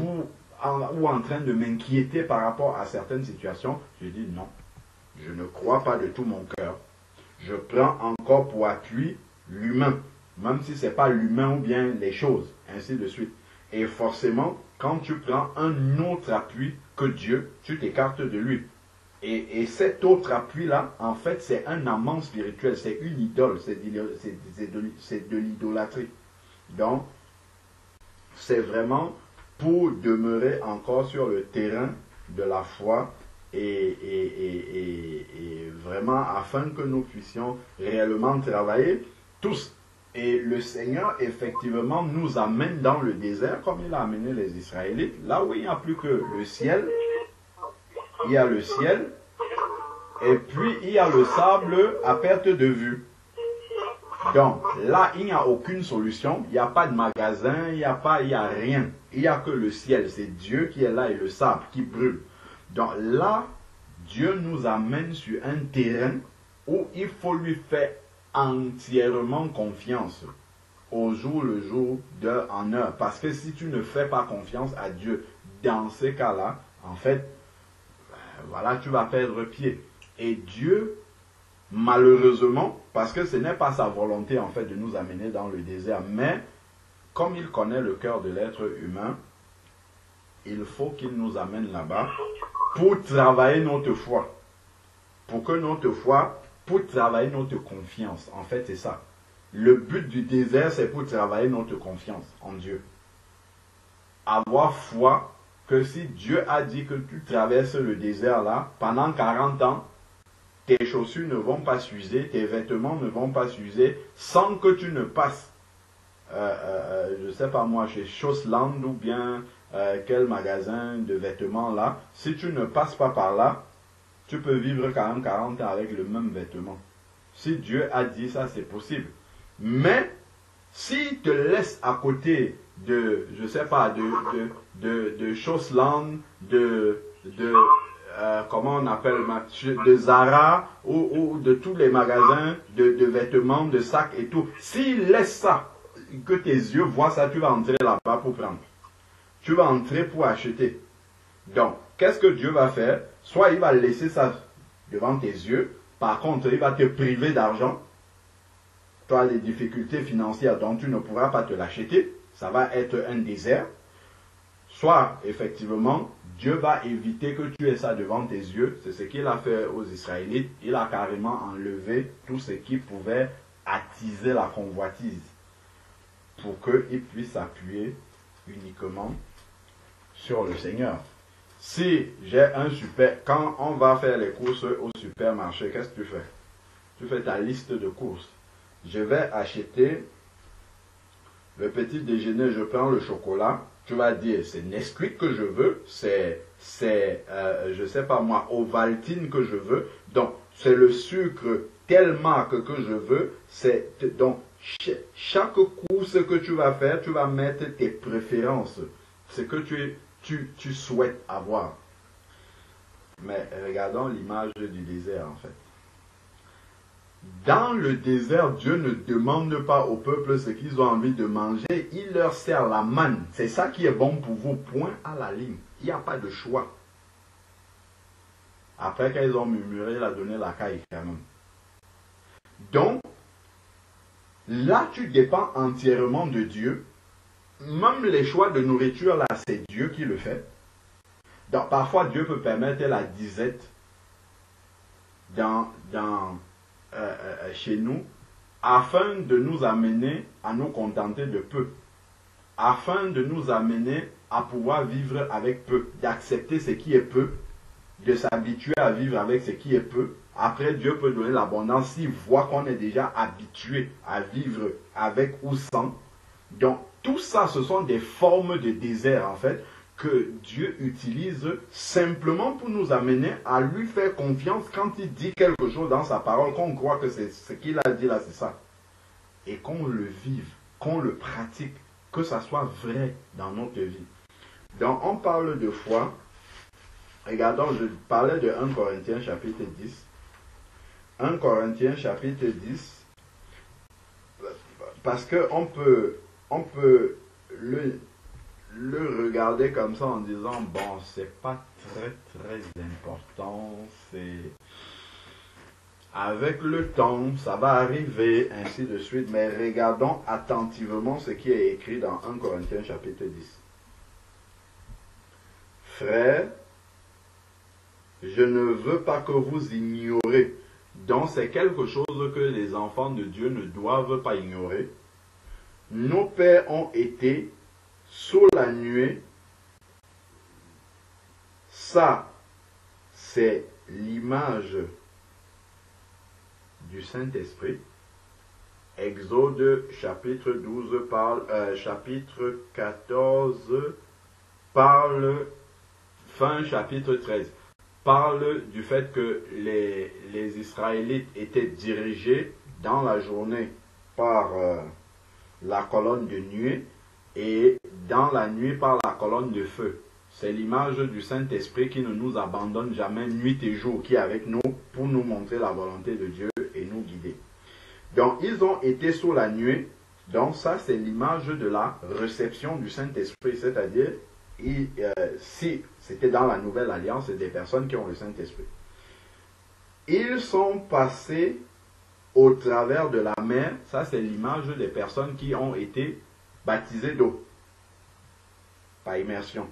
en train de m'inquiéter par rapport à certaines situations, je dis non, je ne crois pas de tout mon cœur. Je prends encore pour appui l'humain, même si ce n'est pas l'humain ou bien les choses, ainsi de suite. Et forcément, quand tu prends un autre appui que Dieu, tu t'écartes de lui. Et cet autre appui-là, en fait, c'est un amant spirituel, c'est une idole, c'est de l'idolâtrie. Donc, c'est vraiment pour demeurer encore sur le terrain de la foi et vraiment afin que nous puissions réellement travailler tous. Et le Seigneur, effectivement, nous amène dans le désert, comme il a amené les Israélites, là où il n'y a plus que le ciel. Il y a le ciel, et puis il y a le sable à perte de vue. Donc, là, il n'y a aucune solution, il n'y a pas de magasin, il n'y a rien. Il n'y a que le ciel, c'est Dieu qui est là et le sable qui brûle. Donc là, Dieu nous amène sur un terrain où il faut lui faire entièrement confiance au jour le jour, d'heure en heure. Parce que si tu ne fais pas confiance à Dieu dans ces cas-là, en fait, voilà, tu vas perdre pied. Et Dieu, malheureusement, parce que ce n'est pas sa volonté en fait de nous amener dans le désert, mais comme il connaît le cœur de l'être humain, il faut qu'il nous amène là-bas pour travailler notre foi. Pour que notre foi, pour travailler notre confiance. En fait, c'est ça. Le but du désert, c'est pour travailler notre confiance en Dieu. Avoir foi que si Dieu a dit que tu traverses le désert là, pendant 40 ans, tes chaussures ne vont pas s'user, tes vêtements ne vont pas s'user, sans que tu ne passes, je ne sais pas moi, chez Chausland ou bien quel magasin de vêtements là, si tu ne passes pas par là, tu peux vivre quand même 40 ans avec le même vêtement. Si Dieu a dit ça, c'est possible. Mais s'il te laisse à côté de, je sais pas, de Chosland, comment on appelle, de Zara ou de tous les magasins de vêtements, de sacs et tout, s'il laisse ça, que tes yeux voient ça, tu vas entrer là-bas pour prendre. Tu vas entrer pour acheter. Donc, qu'est-ce que Dieu va faire? Soit il va laisser ça devant tes yeux, par contre, il va te priver d'argent. Tu as des difficultés financières dont tu ne pourras pas te l'acheter. Ça va être un désert. Soit, effectivement, Dieu va éviter que tu aies ça devant tes yeux. C'est ce qu'il a fait aux Israélites. Il a carrément enlevé tout ce qui pouvait attiser la convoitise pour qu'ils puissent s'appuyer uniquement sur le Seigneur. Si j'ai un quand on va faire les courses au supermarché, qu'est-ce que tu fais? Tu fais ta liste de courses. Je vais acheter le petit déjeuner, je prends le chocolat. Tu vas dire, c'est Nesquik que je veux, je sais pas moi, Ovaltine que je veux. Donc, c'est le sucre telle marque que je veux. Donc, chaque course que tu vas faire, tu vas mettre tes préférences. Ce que tu souhaites avoir. Mais regardons l'image du désert en fait. Dans le désert, Dieu ne demande pas au peuple ce qu'ils ont envie de manger. Il leur sert la manne. C'est ça qui est bon pour vous. Point à la ligne. Il n'y a pas de choix. Après qu'ils ont murmuré, il a donné la caille quand même. Donc, là, tu dépends entièrement de Dieu. Même les choix de nourriture, là, c'est Dieu qui le fait. Donc, parfois, Dieu peut permettre la disette chez nous, afin de nous amener à nous contenter de peu. Afin de nous amener à pouvoir vivre avec peu. D'accepter ce qui est peu. De s'habituer à vivre avec ce qui est peu. Après, Dieu peut donner l'abondance s'il voit qu'on est déjà habitué à vivre avec ou sans. Donc, tout ça, ce sont des formes de désert, en fait, que Dieu utilise simplement pour nous amener à lui faire confiance quand il dit quelque chose dans sa parole, qu'on croit que c'est ce qu'il a dit là, c'est ça. Et qu'on le vive, qu'on le pratique, que ça soit vrai dans notre vie. Donc, on parle de foi. Regardons, je parlais de 1 Corinthiens chapitre 10. 1 Corinthiens chapitre 10. Parce qu'on peut le regarder comme ça en disant, bon, c'est pas très important, c'est avec le temps, ça va arriver, ainsi de suite. Mais regardons attentivement ce qui est écrit dans 1 Corinthiens chapitre 10. Frères, je ne veux pas que vous ignorez. Donc c'est quelque chose que les enfants de Dieu ne doivent pas ignorer. Nos pères ont été sous la nuée. Ça, c'est l'image du Saint-Esprit. Exode chapitre 12 chapitre 14 parle, fin chapitre 13, parle du fait que les Israélites étaient dirigés dans la journée par la colonne de nuée et dans la nuit par la colonne de feu. C'est l'image du Saint-Esprit qui ne nous abandonne jamais nuit et jour, qui est avec nous pour nous montrer la volonté de Dieu et nous guider. Donc ils ont été sous la nuée. Donc ça c'est l'image de la réception du Saint-Esprit, c'est-à-dire si c'était dans la Nouvelle Alliance, c'est des personnes qui ont le Saint-Esprit. Ils sont passés au travers de la mer. Ça, c'est l'image des personnes qui ont été baptisées d'eau, par immersion.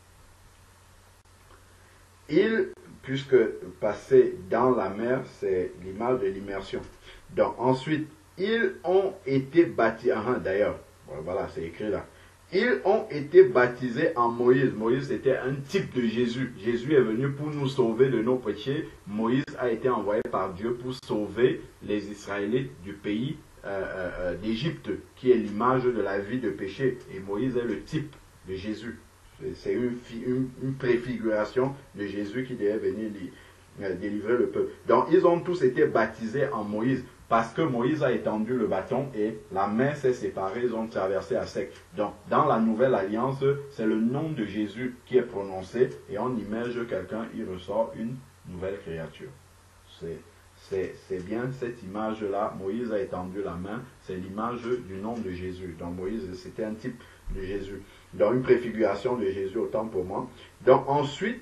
Puisque passer dans la mer, c'est l'image de l'immersion. Donc, ensuite, ils ont été baptisés. D'ailleurs, voilà, c'est écrit là. Ils ont été baptisés en Moïse. Moïse était un type de Jésus. Jésus est venu pour nous sauver de nos péchés. Moïse a été envoyé par Dieu pour sauver les Israélites du pays d'Égypte, qui est l'image de la vie de péché. Et Moïse est le type de Jésus. C'est une préfiguration de Jésus qui devait venir délivrer le peuple. Donc ils ont tous été baptisés en Moïse. parce que Moïse a étendu le bâton et la mer s'est séparée, ils ont traversé à sec. Donc, dans la nouvelle alliance, c'est le nom de Jésus qui est prononcé et on immerge quelqu'un, il ressort une nouvelle créature. C'est bien cette image-là. Moïse a étendu la main, c'est l'image du nom de Jésus. Donc, Moïse, c'était un type de Jésus. Donc, une préfiguration de Jésus, autant pour moi. Donc, ensuite,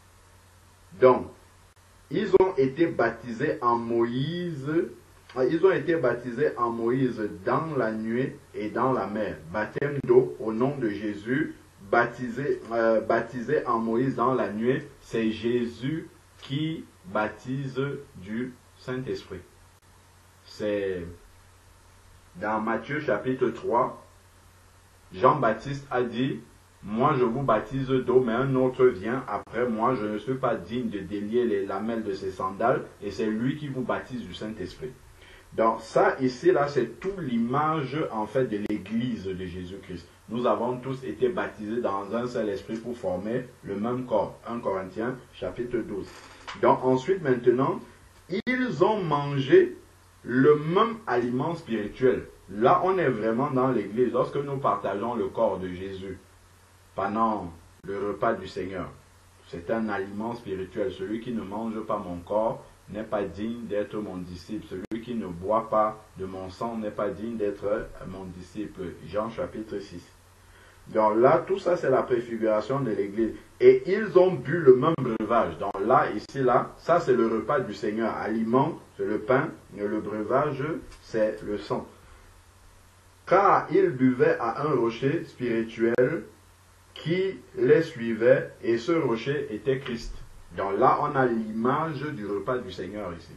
ils ont été baptisés en Moïse. Ils ont été baptisés en Moïse dans la nuée et dans la mer. Baptême d'eau au nom de Jésus. Baptisé en Moïse dans la nuée, c'est Jésus qui baptise du Saint-Esprit. C'est dans Matthieu chapitre 3, Jean-Baptiste a dit, moi je vous baptise d'eau, mais un autre vient après moi, je ne suis pas digne de délier les lamelles de ses sandales, et c'est lui qui vous baptise du Saint-Esprit. Donc ça ici, là, c'est toute l'image en fait de l'église de Jésus-Christ. Nous avons tous été baptisés dans un seul esprit pour former le même corps. 1 Corinthiens chapitre 12. Donc ensuite maintenant, ils ont mangé le même aliment spirituel. Là, on est vraiment dans l'église. Lorsque nous partageons le corps de Jésus pendant le repas du Seigneur, c'est un aliment spirituel. Celui qui ne mange pas mon corps n'est pas digne d'être mon disciple. Celui qui ne boit pas de mon sang n'est pas digne d'être mon disciple. Jean chapitre 6. Donc là, tout ça, c'est la préfiguration de l'église. Et ils ont bu le même breuvage. Donc là, ici, là, ça, c'est le repas du Seigneur. Aliment, c'est le pain, et le breuvage, c'est le sang. Car ils buvaient à un rocher spirituel qui les suivait, et ce rocher était Christ. Donc là, on a l'image du repas du Seigneur ici.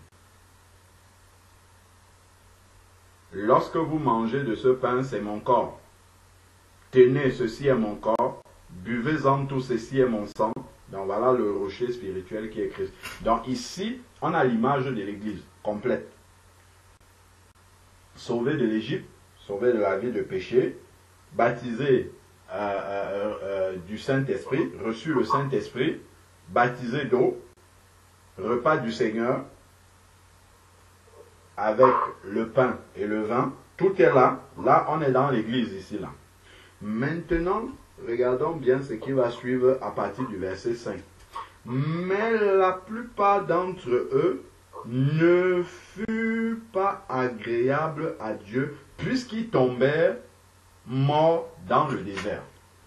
Lorsque vous mangez de ce pain, c'est mon corps. Tenez, ceci est mon corps. Buvez-en tout, ceci est mon sang. Donc voilà le rocher spirituel qui est Christ. Donc ici, on a l'image de l'église complète. Sauvé de l'Égypte, sauvé de la vie de péché, baptisé du Saint-Esprit, reçu le Saint-Esprit, baptisé d'eau, repas du Seigneur, avec le pain et le vin, tout est là. Là, on est dans l'église ici, là. Maintenant, regardons bien ce qui va suivre à partir du verset 5. Mais la plupart d'entre eux ne furent pas agréables à Dieu, puisqu'ils tombèrent morts dans le désert.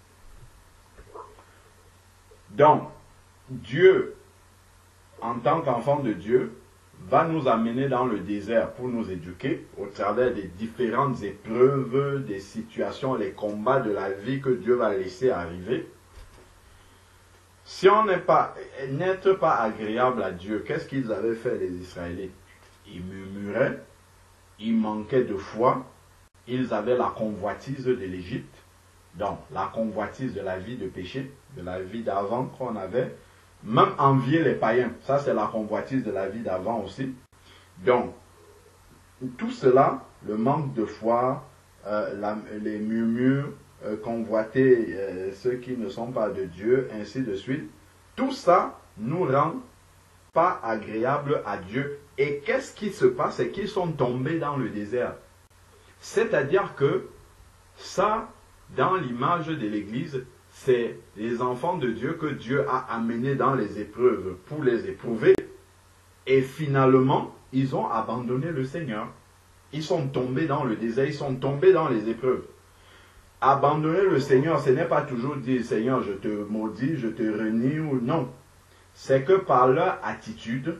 Donc, Dieu, en tant qu'enfant de Dieu, va nous amener dans le désert pour nous éduquer au travers des différentes épreuves, des situations, les combats de la vie que Dieu va laisser arriver. Si on n'être pas agréable à Dieu, qu'est-ce qu'ils avaient fait les Israélites? Ils murmuraient, ils manquaient de foi, ils avaient la convoitise de l'Égypte, donc la convoitise de la vie de péché, de la vie d'avant qu'on avait, même envier les païens, ça c'est la convoitise de la vie d'avant aussi. Donc, tout cela, le manque de foi, les murmures, convoiter ceux qui ne sont pas de Dieu, ainsi de suite, tout ça nous rend pas agréables à Dieu. Et qu'est-ce qui se passe? C'est qu'ils sont tombés dans le désert. C'est-à-dire que ça, dans l'image de l'Église, c'est les enfants de Dieu que Dieu a amenés dans les épreuves pour les éprouver. Et finalement, ils ont abandonné le Seigneur. Ils sont tombés dans le désert, ils sont tombés dans les épreuves. Abandonner le Seigneur, ce n'est pas toujours dire Seigneur, je te maudis, je te renie ou non. C'est que par leur attitude,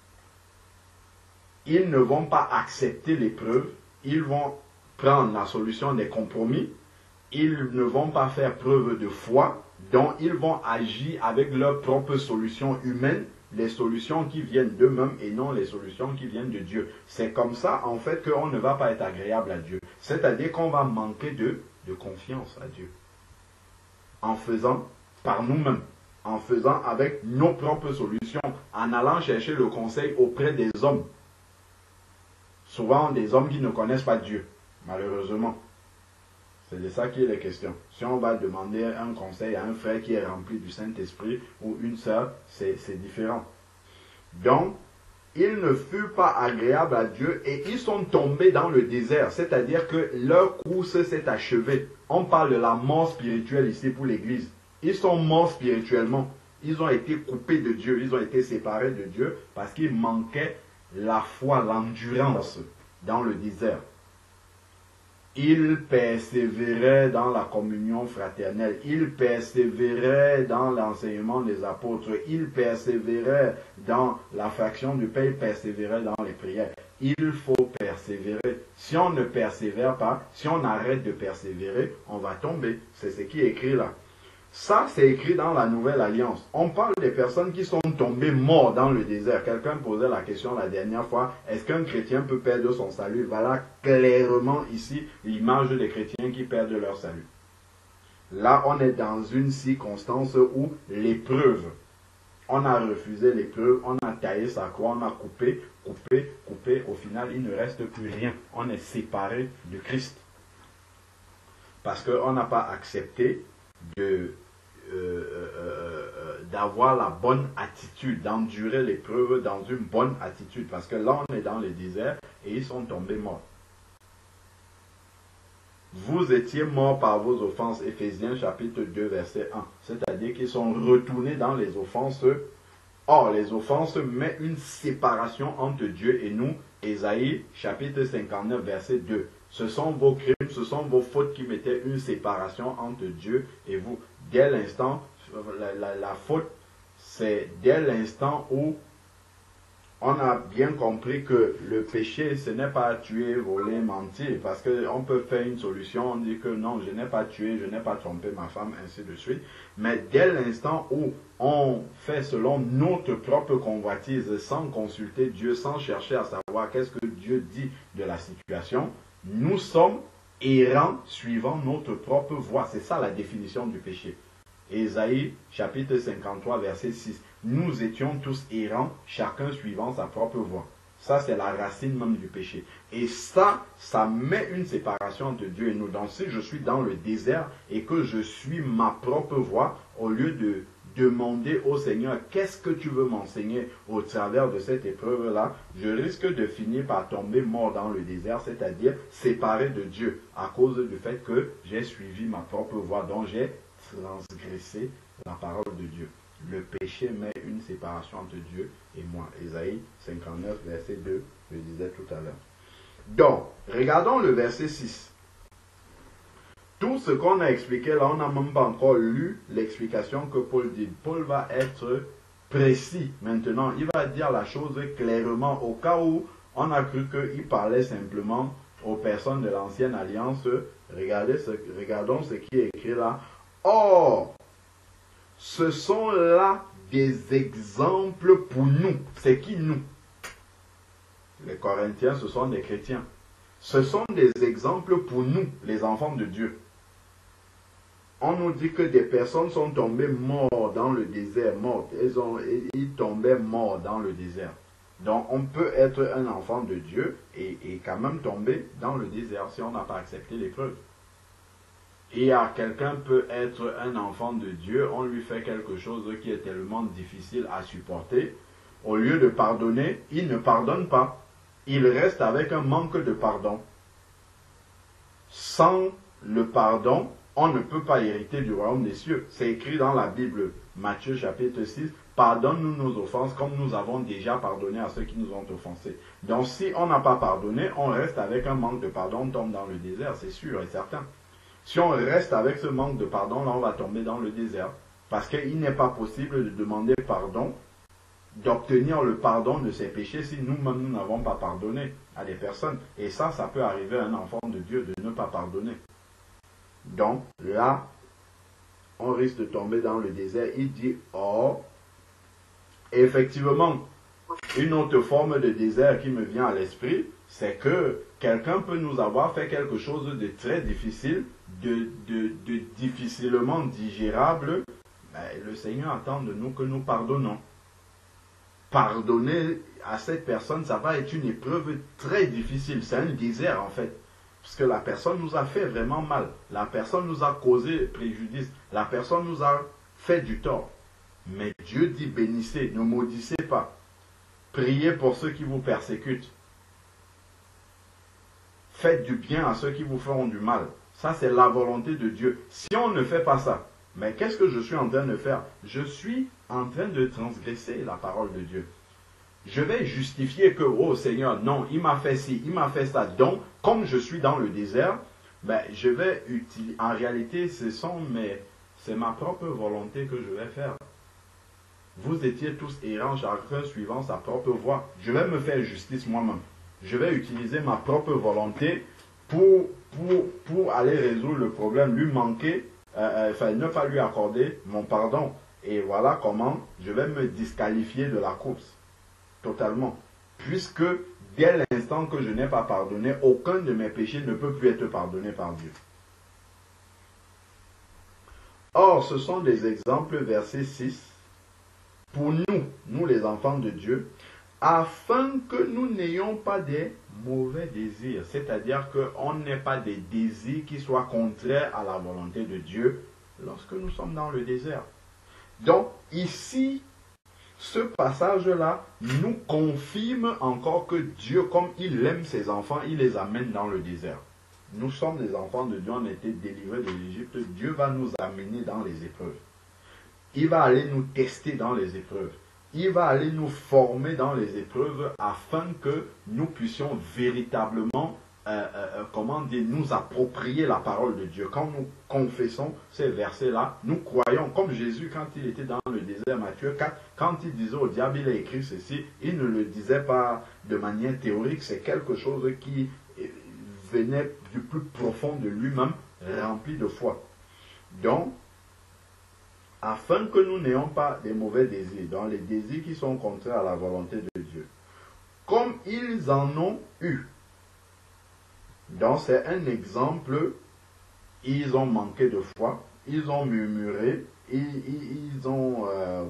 ils ne vont pas accepter l'épreuve, ils vont prendre la solution des compromis, ils ne vont pas faire preuve de foi, donc ils vont agir avec leurs propres solutions humaines, les solutions qui viennent d'eux-mêmes et non les solutions qui viennent de Dieu. C'est comme ça en fait qu'on ne va pas être agréable à Dieu. C'est-à-dire qu'on va manquer de confiance à Dieu. En faisant par nous-mêmes, en faisant avec nos propres solutions, en allant chercher le conseil auprès des hommes. Souvent des hommes qui ne connaissent pas Dieu, malheureusement. C'est de ça qu'il est question. Si on va demander un conseil à un frère qui est rempli du Saint-Esprit ou une sœur, c'est différent. Donc, ils ne furent pas agréables à Dieu et ils sont tombés dans le désert. C'est-à-dire que leur course s'est achevée. On parle de la mort spirituelle ici pour l'Église. Ils sont morts spirituellement. Ils ont été coupés de Dieu. Ils ont été séparés de Dieu parce qu'il manquait la foi, l'endurance dans le désert. Ils persévéraient dans la communion fraternelle. Ils persévéraient dans l'enseignement des apôtres. Ils persévéraient dans la fraction du pain. Ils persévéraient dans les prières. Il faut persévérer. Si on ne persévère pas, si on arrête de persévérer, on va tomber. C'est ce qui est écrit là. Ça, c'est écrit dans la Nouvelle Alliance. On parle des personnes qui sont tombées mortes dans le désert. Quelqu'un posait la question la dernière fois, est-ce qu'un chrétien peut perdre son salut? Voilà clairement ici l'image des chrétiens qui perdent leur salut. Là, on est dans une circonstance où l'épreuve, on a refusé l'épreuve, on a taillé sa croix, on a coupé, au final, il ne reste plus rien. On est séparé de Christ. Parce qu'on n'a pas accepté d'avoir la bonne attitude, d'endurer l'épreuve dans une bonne attitude. Parce que là, on est dans le désert et ils sont tombés morts. Vous étiez morts par vos offenses, Éphésiens chapitre 2, verset 1. C'est-à-dire qu'ils sont retournés dans les offenses. Or, les offenses mettent une séparation entre Dieu et nous. Ésaïe chapitre 59, verset 2. Ce sont vos crimes, ce sont vos fautes qui mettaient une séparation entre Dieu et vous. Dès l'instant, la faute, c'est dès l'instant où on a bien compris que le péché, ce n'est pas tuer, voler, mentir. Parce qu'on peut faire une solution, on dit que non, je n'ai pas tué, je n'ai pas trompé ma femme, ainsi de suite. Mais dès l'instant où on fait selon notre propre convoitise, sans consulter Dieu, sans chercher à savoir qu'est-ce que Dieu dit de la situation, nous sommes errants suivant notre propre voie. C'est ça la définition du péché. Ésaïe chapitre 53 verset 6. Nous étions tous errants, chacun suivant sa propre voie. Ça c'est la racine même du péché. Et ça met une séparation entre Dieu et nous. Donc si je suis dans le désert et que je suis ma propre voie, au lieu de demander au Seigneur, qu'est-ce que tu veux m'enseigner au travers de cette épreuve-là, je risque de finir par tomber mort dans le désert, c'est-à-dire séparé de Dieu, à cause du fait que j'ai suivi ma propre voie, donc j'ai transgressé la parole de Dieu. Le péché met une séparation entre Dieu et moi. Ésaïe 59, verset 2, je le disais tout à l'heure. Donc, regardons le verset 6. Tout ce qu'on a expliqué là, on n'a même pas encore lu l'explication que Paul dit. Paul va être précis maintenant. Il va dire la chose clairement au cas où on a cru qu'il parlait simplement aux personnes de l'ancienne alliance. Regardons ce qui est écrit là. Or, ce sont là des exemples pour nous. C'est qui nous? Les Corinthiens, ce sont des chrétiens. Ce sont des exemples pour nous, les enfants de Dieu. On nous dit que des personnes sont tombées mortes dans le désert, mortes. Ils tombaient morts dans le désert. Donc on peut être un enfant de Dieu et quand même tomber dans le désert si on n'a pas accepté l'épreuve. Et quelqu'un peut être un enfant de Dieu, on lui fait quelque chose qui est tellement difficile à supporter. Au lieu de pardonner, il ne pardonne pas. Il reste avec un manque de pardon. Sans le pardon, on ne peut pas hériter du royaume des cieux. C'est écrit dans la Bible, Matthieu chapitre 6, pardonne-nous nos offenses comme nous avons déjà pardonné à ceux qui nous ont offensés. Donc si on n'a pas pardonné, on reste avec un manque de pardon, on tombe dans le désert, c'est sûr et certain. Si on reste avec ce manque de pardon, là on va tomber dans le désert. Parce qu'il n'est pas possible de demander pardon, d'obtenir le pardon de ses péchés si nous-mêmes nous n'avons pas pardonné à des personnes. Et ça peut arriver à un enfant de Dieu de ne pas pardonner. Donc là, on risque de tomber dans le désert. Il dit, or, effectivement, une autre forme de désert qui me vient à l'esprit, c'est que quelqu'un peut nous avoir fait quelque chose de très difficile, de difficilement digérable. Mais le Seigneur attend de nous que nous pardonnons. Pardonner à cette personne, ça va être une épreuve très difficile. C'est un désert en fait. Parce que la personne nous a fait vraiment mal. La personne nous a causé préjudice. La personne nous a fait du tort. Mais Dieu dit bénissez, ne maudissez pas. Priez pour ceux qui vous persécutent. Faites du bien à ceux qui vous feront du mal. Ça, c'est la volonté de Dieu. Si on ne fait pas ça, mais qu'est-ce que je suis en train de faire? Je suis en train de transgresser la parole de Dieu. Je vais justifier que, oh Seigneur, non, il m'a fait ci, il m'a fait ça. Donc, comme je suis dans le désert, ben, je vais utiliser. En réalité, c'est ma propre volonté que je vais faire. Vous étiez tous errants, chacun suivant sa propre voie. Je vais me faire justice moi-même. Je vais utiliser ma propre volonté pour aller résoudre le problème, lui manquer, ne pas lui accorder mon pardon. Et voilà comment je vais me disqualifier de la course. Totalement. Puisque dès l'instant que je n'ai pas pardonné, aucun de mes péchés ne peut plus être pardonné par Dieu. Or, ce sont des exemples, verset 6, pour nous les enfants de Dieu, afin que nous n'ayons pas des mauvais désirs. C'est-à-dire qu'on n'ait pas des désirs qui soient contraires à la volonté de Dieu lorsque nous sommes dans le désert. Donc, ici, ce passage-là nous confirme encore que Dieu, comme il aime ses enfants, il les amène dans le désert. Nous sommes des enfants de Dieu, on a été délivrés de l'Égypte. Dieu va nous amener dans les épreuves. Il va aller nous tester dans les épreuves. Il va aller nous former dans les épreuves afin que nous puissions véritablement nous approprier la parole de Dieu. Quand nous confessons ces versets-là, nous croyons, comme Jésus quand il était dans le désert, Matthieu 4, quand il disait au diable, il a écrit ceci, il ne le disait pas de manière théorique, c'est quelque chose qui venait du plus profond de lui-même, rempli de foi. Donc, afin que nous n'ayons pas des mauvais désirs, dans les désirs qui sont contraires à la volonté de Dieu, comme ils en ont eu. Donc c'est un exemple, ils ont manqué de foi, ils ont murmuré, ils ont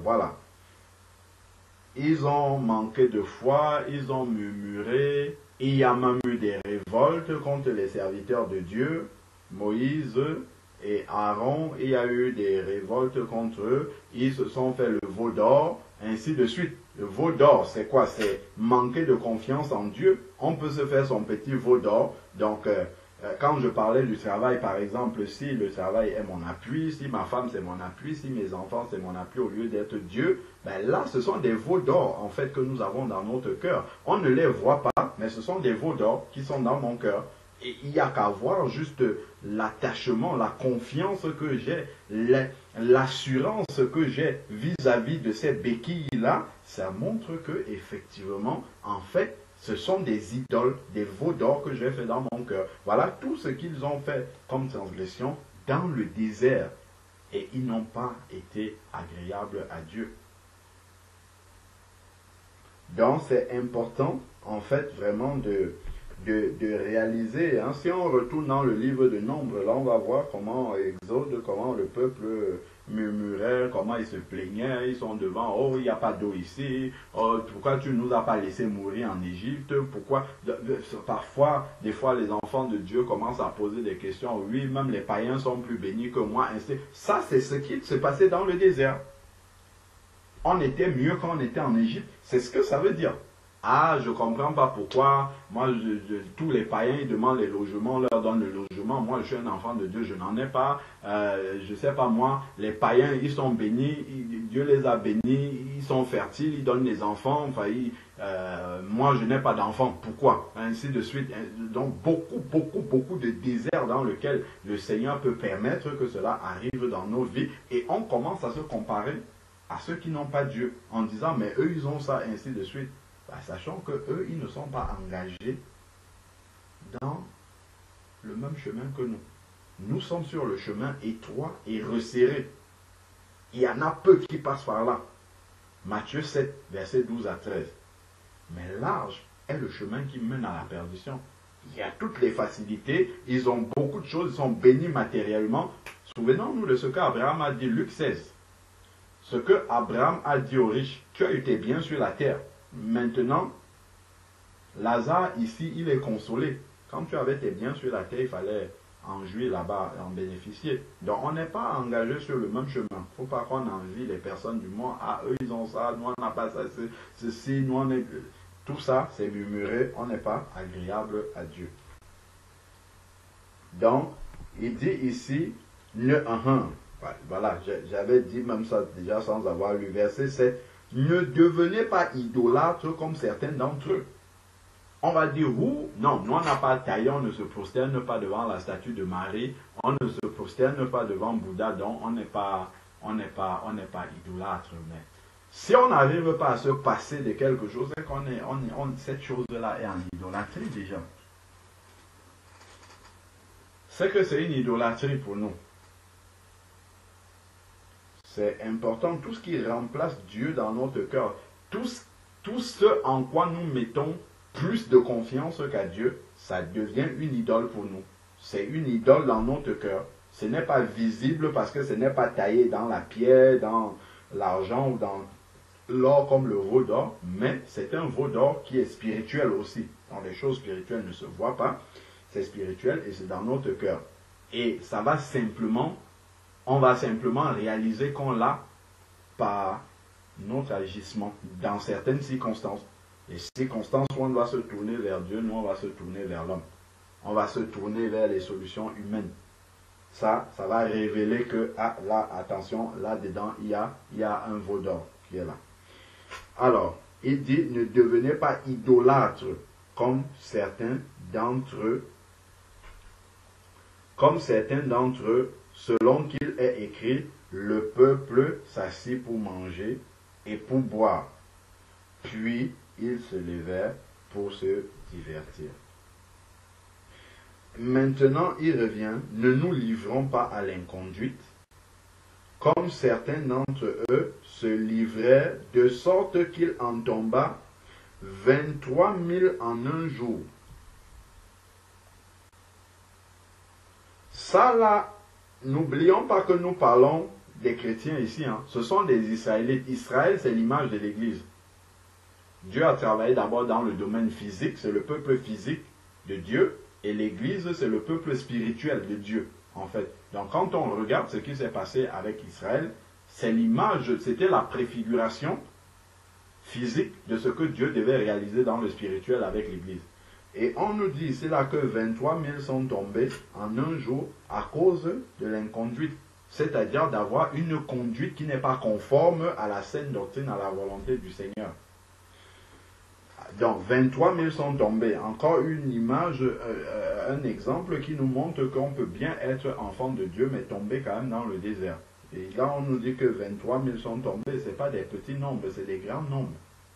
manqué de foi, ils ont murmuré, il y a même eu des révoltes contre les serviteurs de Dieu, Moïse et Aaron, il y a eu des révoltes contre eux, ils se sont fait le veau d'or, ainsi de suite. Le veau d'or, c'est quoi? C'est manquer de confiance en Dieu. On peut se faire son petit veau d'or. Donc, quand je parlais du travail, par exemple, si le travail est mon appui, si ma femme c'est mon appui, si mes enfants c'est mon appui au lieu d'être Dieu, ben là, ce sont des veaux d'or, en fait, que nous avons dans notre cœur. On ne les voit pas, mais ce sont des veaux d'or qui sont dans mon cœur. Et il n'y a qu'à voir juste l'attachement, la confiance que j'ai, l'assurance que j'ai vis-à-vis de ces béquilles-là. Ça montre que, effectivement, en fait, ce sont des idoles, des veaux d'or que j'ai fait dans mon cœur. Voilà tout ce qu'ils ont fait comme transgression dans le désert. Et ils n'ont pas été agréables à Dieu. Donc, c'est important, en fait, vraiment de réaliser. Hein. Si on retourne dans le livre de Nombres, là on va voir comment Exode, comment le peuple murmurait, comment ils se plaignaient, ils sont devant, oh il n'y a pas d'eau ici, oh, pourquoi tu ne nous as pas laissé mourir en Égypte, pourquoi, parfois, des fois les enfants de Dieu commencent à poser des questions, oui même les païens sont plus bénis que moi, ainsi. Ça c'est ce qui se passait dans le désert. On était mieux quand on était en Égypte, c'est ce que ça veut dire. Ah, je ne comprends pas pourquoi, moi, tous les païens, ils demandent les logements, on leur donne le logement. Moi, je suis un enfant de Dieu, je n'en ai pas. Je ne sais pas, moi, les païens, ils sont bénis, Dieu les a bénis, ils sont fertiles, ils donnent des enfants. Enfin, moi, je n'ai pas d'enfants. Pourquoi? Ainsi de suite. Donc, beaucoup de déserts dans lesquels le Seigneur peut permettre que cela arrive dans nos vies. Et on commence à se comparer à ceux qui n'ont pas Dieu, en disant, mais eux, ils ont ça, ainsi de suite. Sachant qu'eux, ils ne sont pas engagés dans le même chemin que nous. Nous sommes sur le chemin étroit et resserré. Il y en a peu qui passent par là. Matthieu 7, versets 12 à 13. Mais large est le chemin qui mène à la perdition. Il y a toutes les facilités, ils ont beaucoup de choses, ils sont bénis matériellement. Souvenons-nous de ce qu'Abraham a dit, Luc 16. Ce que Abraham a dit aux riches, tu as eu tes biens sur la terre. Maintenant, Lazare, ici, il est consolé. Quand tu avais tes biens sur la terre, il fallait en jouir là-bas, en bénéficier. Donc on n'est pas engagé sur le même chemin. Il ne faut pas qu'on envie les personnes du monde. Ah, eux ils ont ça, nous on n'a pas ça, ceci, nous on est... Tout ça, c'est murmurer, on n'est pas agréable à Dieu. Donc, il dit ici, voilà, j'avais dit même ça déjà sans avoir lu verset 7, ne devenez pas idolâtres comme certains d'entre eux. On va dire, non, nous on n'a pas taillé, on ne se prosterne pas devant la statue de Marie, on ne se prosterne pas devant Bouddha, donc on n'est pas idolâtre. Mais si on n'arrive pas à se passer de quelque chose, c'est qu'on est, cette chose-là est en idolâtrie déjà. C'est que c'est une idolâtrie pour nous. C'est important, tout ce qui remplace Dieu dans notre cœur, tout ce en quoi nous mettons plus de confiance qu'à Dieu, ça devient une idole pour nous. C'est une idole dans notre cœur. Ce n'est pas visible parce que ce n'est pas taillé dans la pierre, dans l'argent ou dans l'or comme le veau d'or, mais c'est un veau d'or qui est spirituel aussi. Dans les choses spirituelles ne se voient pas, c'est spirituel et c'est dans notre cœur. Et ça va simplement, on va simplement réaliser qu'on l'a par notre agissement dans certaines circonstances. Les circonstances où on doit se tourner vers Dieu, nous on va se tourner vers l'homme. On va se tourner vers les solutions humaines. Ça va révéler que, là, attention, là-dedans, il y a un veau d'or qui est là. Alors, il dit, ne devenez pas idolâtres comme certains d'entre eux, selon qu'il est écrit, le peuple s'assit pour manger et pour boire. Puis, ils se levèrent pour se divertir. Maintenant, il revient, ne nous livrons pas à l'inconduite, comme certains d'entre eux se livraient, de sorte qu'il en tomba 23 000 en un jour. Ça là, n'oublions pas que nous parlons des chrétiens ici. Ce sont des Israélites. Israël, c'est l'image de l'Église. Dieu a travaillé d'abord dans le domaine physique, c'est le peuple physique de Dieu, et l'Église, c'est le peuple spirituel de Dieu, en fait. Donc quand on regarde ce qui s'est passé avec Israël, c'est l'image, c'était la préfiguration physique de ce que Dieu devait réaliser dans le spirituel avec l'Église. Et on nous dit ici là que 23 000 sont tombés en un jour à cause de l'inconduite, c'est-à-dire d'avoir une conduite qui n'est pas conforme à la saine doctrine, à la volonté du Seigneur. Donc 23 000 sont tombés. Encore une image, un exemple qui nous montre qu'on peut bien être enfant de Dieu, mais tomber quand même dans le désert. Et là on nous dit que 23 000 sont tombés, ce n'est pas des petits nombres, c'est des grands nombres.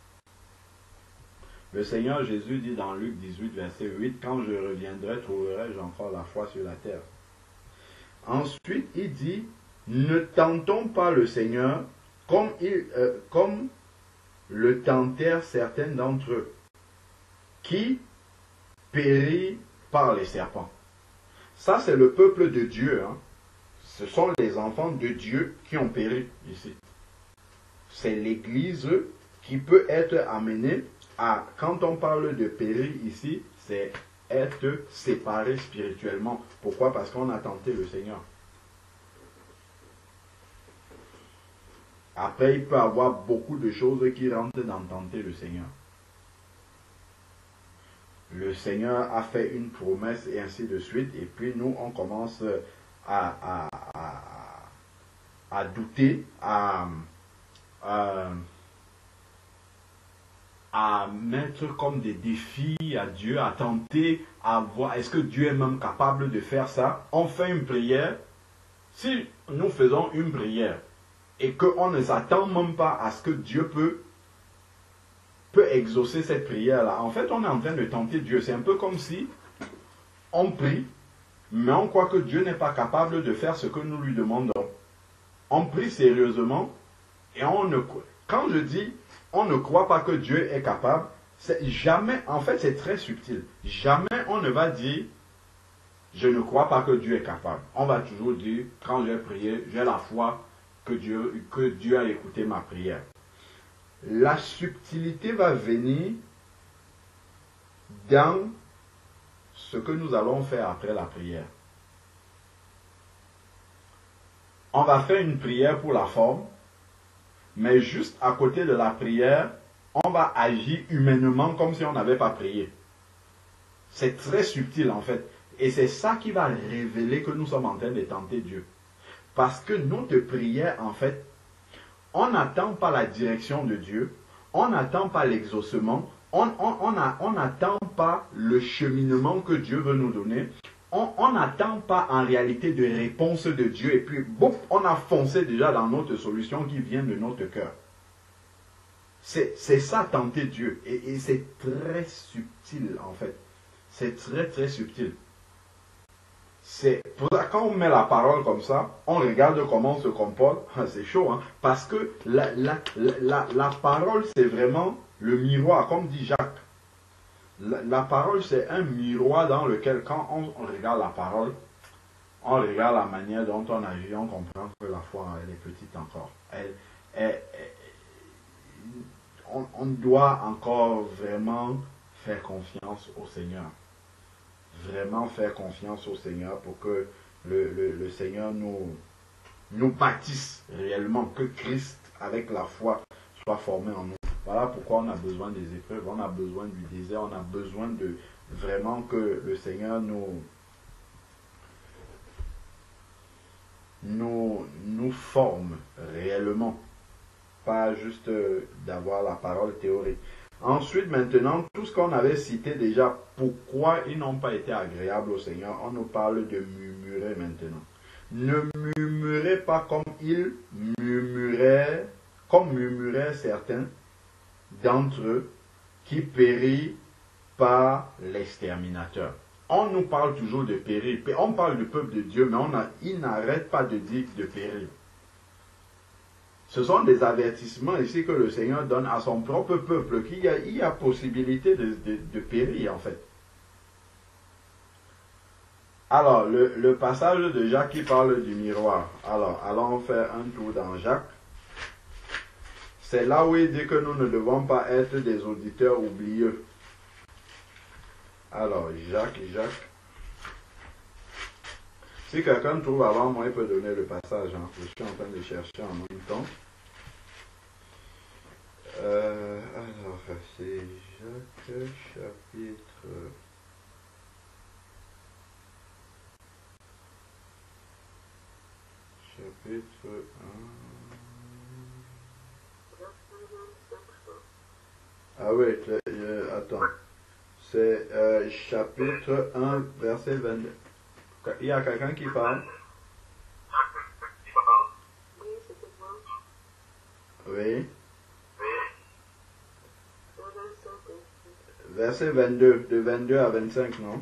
Le Seigneur Jésus dit dans Luc 18, verset 8, « Quand je reviendrai, trouverai-je encore la foi sur la terre ?» Ensuite, il dit, « Ne tentons pas le Seigneur comme le tentèrent certains d'entre eux, qui périt par les serpents. » Ça, c'est le peuple de Dieu. Ce sont les enfants de Dieu qui ont péri ici. C'est l'Église qui peut être amenée à, quand on parle de périr ici, c'est être séparé spirituellement. Pourquoi? Parce qu'on a tenté le Seigneur. Après, il peut y avoir beaucoup de choses qui rentrent dans tenter le Seigneur. Le Seigneur a fait une promesse et ainsi de suite. Et puis nous, on commence à douter, à mettre comme des défis à Dieu, à tenter, à voir, est-ce que Dieu est même capable de faire ça? On fait une prière. Si nous faisons une prière et qu'on ne s'attend même pas à ce que Dieu peut exaucer cette prière-là, en fait, on est en train de tenter Dieu. C'est un peu comme si on prie, mais on croit que Dieu n'est pas capable de faire ce que nous lui demandons. On prie sérieusement et quand je dis on ne croit pas que Dieu est capable, c'est jamais, en fait c'est très subtil. Jamais on ne va dire je ne crois pas que Dieu est capable. On va toujours dire quand j'ai prié, j'ai la foi que Dieu a écouté ma prière. La subtilité va venir dans ce que nous allons faire après la prière. on va faire une prière pour la forme, mais juste à côté de la prière, on va agir humainement comme si on n'avait pas prié. C'est très subtil en fait. Et c'est ça qui va révéler que nous sommes en train de tenter Dieu. Parce que notre prière, en fait, on n'attend pas la direction de Dieu, on n'attend pas l'exaucement, on n'attend pas le cheminement que Dieu veut nous donner, on n'attend pas en réalité de réponse de Dieu et puis, boum, on a foncé déjà dans notre solution qui vient de notre cœur. C'est ça, tenter Dieu. Et c'est très subtil, en fait. C'est très, très subtil. C'est pour ça, quand on met la parole comme ça, on regarde comment on se comporte. C'est chaud, hein? Parce que la parole, c'est vraiment le miroir, comme dit Jacques. La parole, c'est un miroir dans lequel, quand on regarde la parole, on regarde la manière dont on agit, on comprend que la foi, elle est petite encore. On doit encore vraiment faire confiance au Seigneur. Vraiment faire confiance au Seigneur pour que le Seigneur nous bâtisse réellement, que Christ, avec la foi, soit formé en nous. Voilà pourquoi on a besoin des épreuves, on a besoin du désert, on a besoin de vraiment que le Seigneur nous forme réellement, pas juste d'avoir la parole théorique. Ensuite, maintenant, tout ce qu'on avait cité déjà, pourquoi ils n'ont pas été agréables au Seigneur, on nous parle de murmurer maintenant. Ne murmurez pas comme murmuraient certains d'entre eux qui périt par l'exterminateur. On nous parle toujours de périr. On parle du peuple de Dieu, mais il n'arrête pas de dire de périr. Ce sont des avertissements ici que le Seigneur donne à son propre peuple, qu'il y a possibilité de périr en fait. Alors, le passage de Jacques qui parle du miroir. Alors, allons faire un tour dans Jacques. C'est là où il dit que nous ne devons pas être des auditeurs oublieux. Alors, Jacques. Si quelqu'un trouve avant moi, il peut donner le passage. Hein. Je suis en train de chercher en même temps. Alors, c'est Jacques, chapitre 1. Ah oui, attends. C'est chapitre 1, verset 22. Il y a quelqu'un qui parle? Oui. Verset 22, de 22 à 25, non?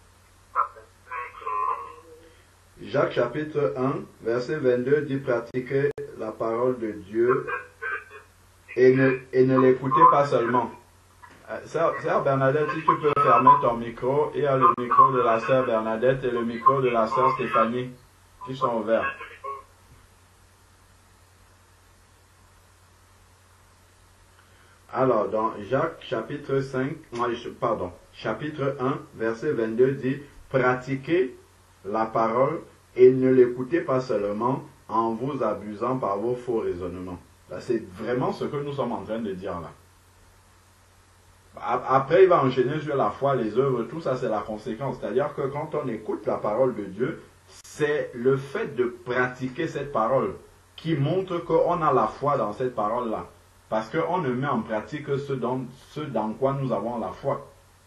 Jacques chapitre 1, verset 22 dit pratiquer la parole de Dieu et ne l'écoutez pas seulement. Sœur Bernadette, si tu peux fermer ton micro, il y a le micro de la sœur Bernadette et le micro de la sœur Stéphanie qui sont ouverts. Alors, dans Jacques chapitre 1, verset 22 dit, pratiquez la parole et ne l'écoutez pas seulement en vous abusant par vos faux raisonnements. C'est vraiment ce que nous sommes en train de dire là. Après, il va enchaîner sur la foi, les œuvres, tout ça c'est la conséquence. C'est-à-dire que quand on écoute la parole de Dieu, c'est le fait de pratiquer cette parole qui montre qu'on a la foi dans cette parole-là. Parce qu'on ne met en pratique que ce dans quoi nous avons la foi.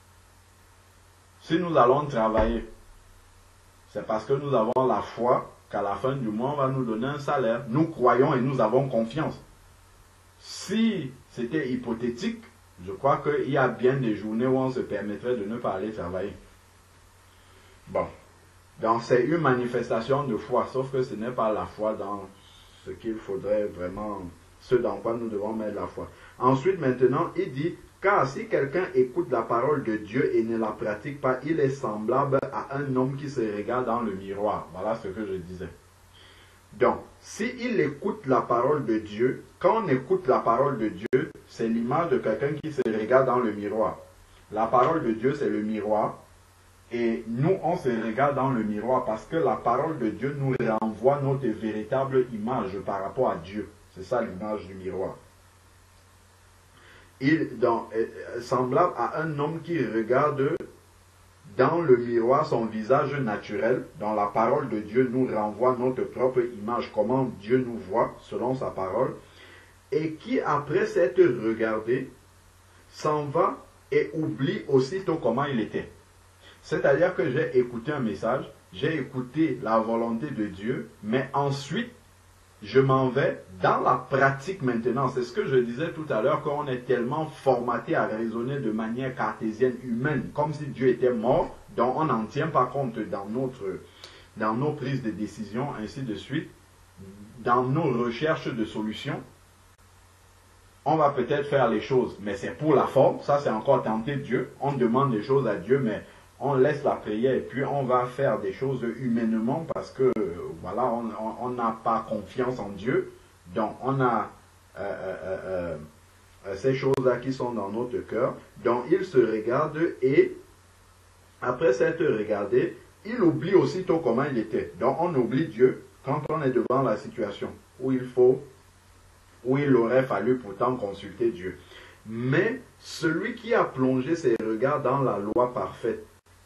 Si nous allons travailler, c'est parce que nous avons la foi qu'à la fin du mois, on va nous donner un salaire. Nous croyons et nous avons confiance. Si c'était hypothétique, je crois qu'il y a bien des journées où on se permettrait de ne pas aller travailler. Bon. Donc c'est une manifestation de foi, sauf que ce n'est pas la foi dans ce qu'il faudrait vraiment, ce dans quoi nous devons mettre la foi. Ensuite, maintenant, il dit, car si quelqu'un écoute la parole de Dieu et ne la pratique pas, il est semblable à un homme qui se regarde dans le miroir. Voilà ce que je disais. Donc, s'il écoute la parole de Dieu, quand on écoute la parole de Dieu, c'est l'image de quelqu'un qui se regarde dans le miroir. La parole de Dieu, c'est le miroir. Et nous, on se regarde dans le miroir parce que la parole de Dieu nous renvoie notre véritable image par rapport à Dieu. C'est ça l'image du miroir. Semblable à un homme qui regarde dans le miroir son visage naturel, dont la parole de Dieu nous renvoie notre propre image, comment Dieu nous voit selon sa parole, et qui, après s'être regardé, s'en va et oublie aussitôt comment il était. C'est-à-dire que j'ai écouté un message, j'ai écouté la volonté de Dieu, mais ensuite, je m'en vais dans la pratique maintenant. C'est ce que je disais tout à l'heure, qu'on est tellement formaté à raisonner de manière cartésienne, humaine, comme si Dieu était mort, dont on n'en tient pas compte dans nos prises de décision, ainsi de suite, dans nos recherches de solutions. On va peut-être faire les choses, mais c'est pour la forme, ça c'est encore tenter Dieu. On demande des choses à Dieu, mais on laisse la prière et puis on va faire des choses humainement parce que voilà, on n'a pas confiance en Dieu. Donc on a ces choses-là qui sont dans notre cœur. Donc il se regarde et après s'être regardé, il oublie aussitôt comment il était. Donc on oublie Dieu quand on est devant la situation où il aurait fallu pourtant consulter Dieu. Mais celui qui a plongé ses regards dans la loi parfaite,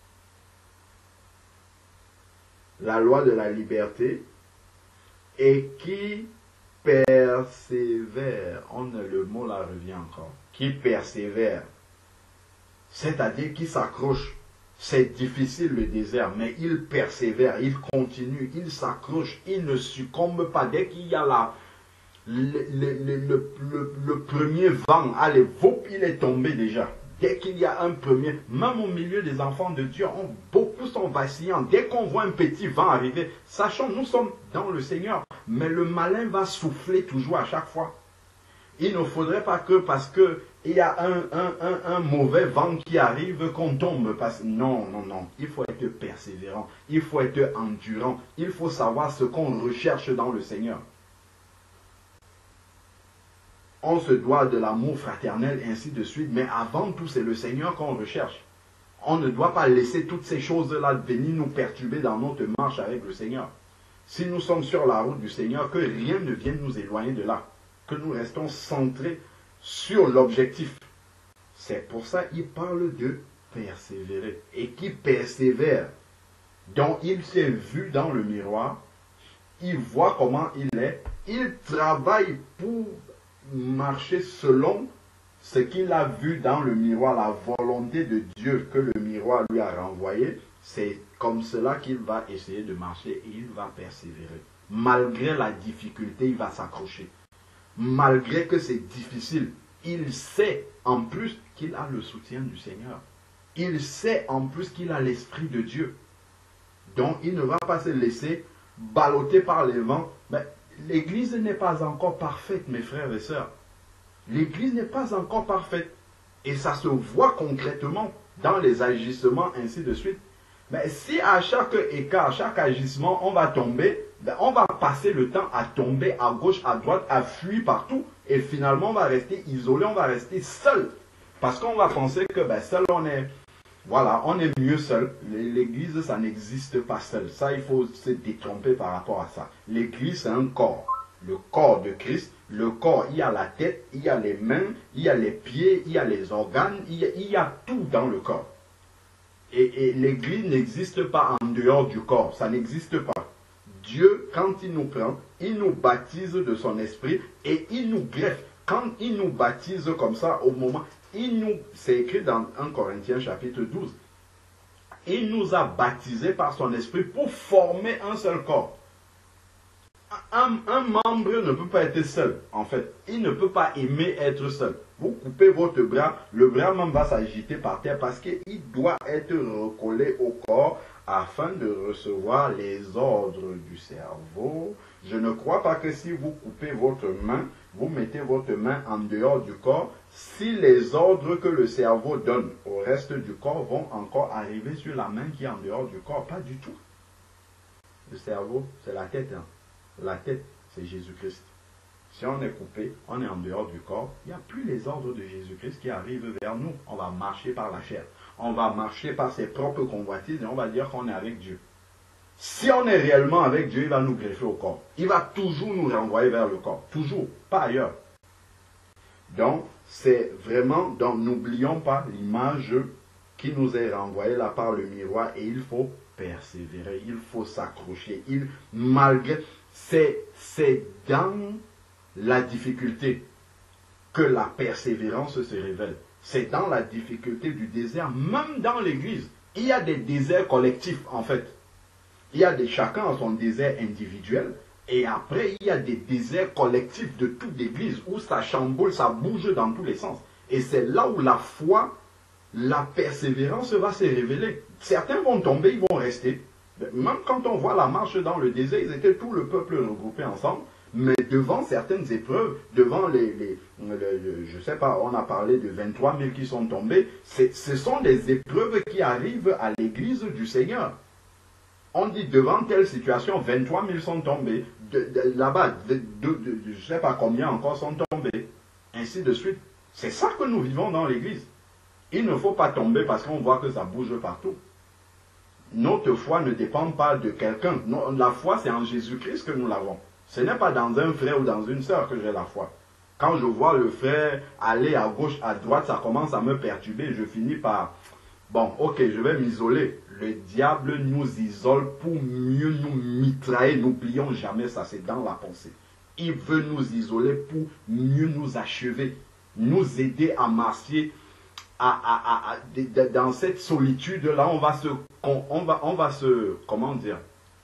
la loi de la liberté, et qui persévère, le mot là revient encore, qui persévère, c'est-à-dire qui s'accroche. C'est difficile le désert, mais il persévère, il continue, il s'accroche, il ne succombe pas. Dès qu'il y a le premier vent, allez, il est tombé déjà. Dès qu'il y a un premier, même au milieu des enfants de Dieu, beaucoup sont vacillants. Dès qu'on voit un petit vent arriver, sachant nous sommes dans le Seigneur, mais le malin va souffler toujours à chaque fois. Il ne faudrait pas que parce qu'il y a un mauvais vent qui arrive qu'on tombe. Non. Il faut être persévérant, il faut être endurant, il faut savoir ce qu'on recherche dans le Seigneur. On se doit de l'amour fraternel, ainsi de suite, mais avant tout, c'est le Seigneur qu'on recherche. On ne doit pas laisser toutes ces choses-là venir nous perturber dans notre marche avec le Seigneur. Si nous sommes sur la route du Seigneur, que rien ne vienne nous éloigner de là. Que nous restons centrés sur l'objectif. C'est pour ça qu'il parle de persévérer. Et qui persévère, dont il s'est vu dans le miroir, il voit comment il est, il travaille pour marcher selon ce qu'il a vu dans le miroir, la volonté de Dieu que le miroir lui a renvoyé. C'est comme cela qu'il va essayer de marcher et il va persévérer. Malgré la difficulté, il va s'accrocher. Malgré que c'est difficile, il sait en plus qu'il a le soutien du Seigneur. Il sait en plus qu'il a l'Esprit de Dieu. Donc il ne va pas se laisser balloter par les vents. Mais l'Église n'est pas encore parfaite, mes frères et sœurs. L'Église n'est pas encore parfaite. Et ça se voit concrètement dans les agissements, ainsi de suite. Mais si à chaque écart, à chaque agissement, on va tomber, on va passer le temps à tomber à gauche, à droite, à fuir partout. Et finalement, on va rester isolé, on va rester seul. Parce qu'on va penser que seul, on est mieux seul. L'église, ça n'existe pas seul. Ça, il faut se détromper par rapport à ça. L'église, c'est un corps. Le corps de Christ. Le corps, il y a la tête, il y a les mains, il y a les pieds, il y a les organes, il y a tout dans le corps. Et l'église n'existe pas en dehors du corps. Ça n'existe pas. Dieu, quand il nous prend, il nous baptise de son esprit et il nous greffe. Quand il nous baptise comme ça, au moment, c'est écrit dans 1 Corinthiens chapitre 12, il nous a baptisés par son esprit pour former un seul corps. Un membre ne peut pas être seul, en fait. Il ne peut pas aimer être seul. Vous coupez votre bras, le bras même va s'agiter par terre parce qu'il doit être recollé au corps afin de recevoir les ordres du cerveau. Je ne crois pas que si vous coupez votre main, vous mettez votre main en dehors du corps, si les ordres que le cerveau donne au reste du corps vont encore arriver sur la main qui est en dehors du corps. Pas du tout. Le cerveau, c'est la tête. La tête, c'est Jésus-Christ. Si on est coupé, on est en dehors du corps, il n'y a plus les ordres de Jésus-Christ qui arrivent vers nous. On va marcher par la chair. on va marcher par ses propres convoitises et on va dire qu'on est avec Dieu. Si on est réellement avec Dieu, il va nous greffer au corps. Il va toujours nous renvoyer vers le corps. Toujours, pas ailleurs. Donc, c'est vraiment, donc n'oublions pas l'image qui nous est renvoyée là par le miroir et il faut persévérer, il faut s'accrocher. Malgré, c'est dans la difficulté que la persévérance se révèle. C'est dans la difficulté du désert, même dans l'église. Il y a des déserts collectifs en fait. Il y a chacun a son désert individuel. Et après, il y a des déserts collectifs de toute l'église où ça chamboule, ça bouge dans tous les sens. Et c'est là où la foi, la persévérance va se révéler. Certains vont tomber, ils vont rester. Même quand on voit la marche dans le désert, ils étaient tout le peuple regroupé ensemble. Mais devant certaines épreuves, devant je sais pas, on a parlé de 23 000 qui sont tombés. Ce sont des épreuves qui arrivent à l'église du Seigneur. On dit devant telle situation, 23 000 sont tombés. Là-bas, je ne sais pas combien encore sont tombés. Ainsi de suite. C'est ça que nous vivons dans l'église. Il ne faut pas tomber parce qu'on voit que ça bouge partout. Notre foi ne dépend pas de quelqu'un. La foi, c'est en Jésus-Christ que nous l'avons. Ce n'est pas dans un frère ou dans une sœur que j'ai la foi. Quand je vois le frère aller à gauche, à droite, ça commence à me perturber. Je finis par... Bon, ok, je vais m'isoler. Le diable nous isole pour mieux nous mitrailler. N'oublions jamais ça, c'est dans la pensée. Il veut nous isoler pour mieux nous achever. Nous aider à marcher dans cette solitude-là. On va se... Comment dire?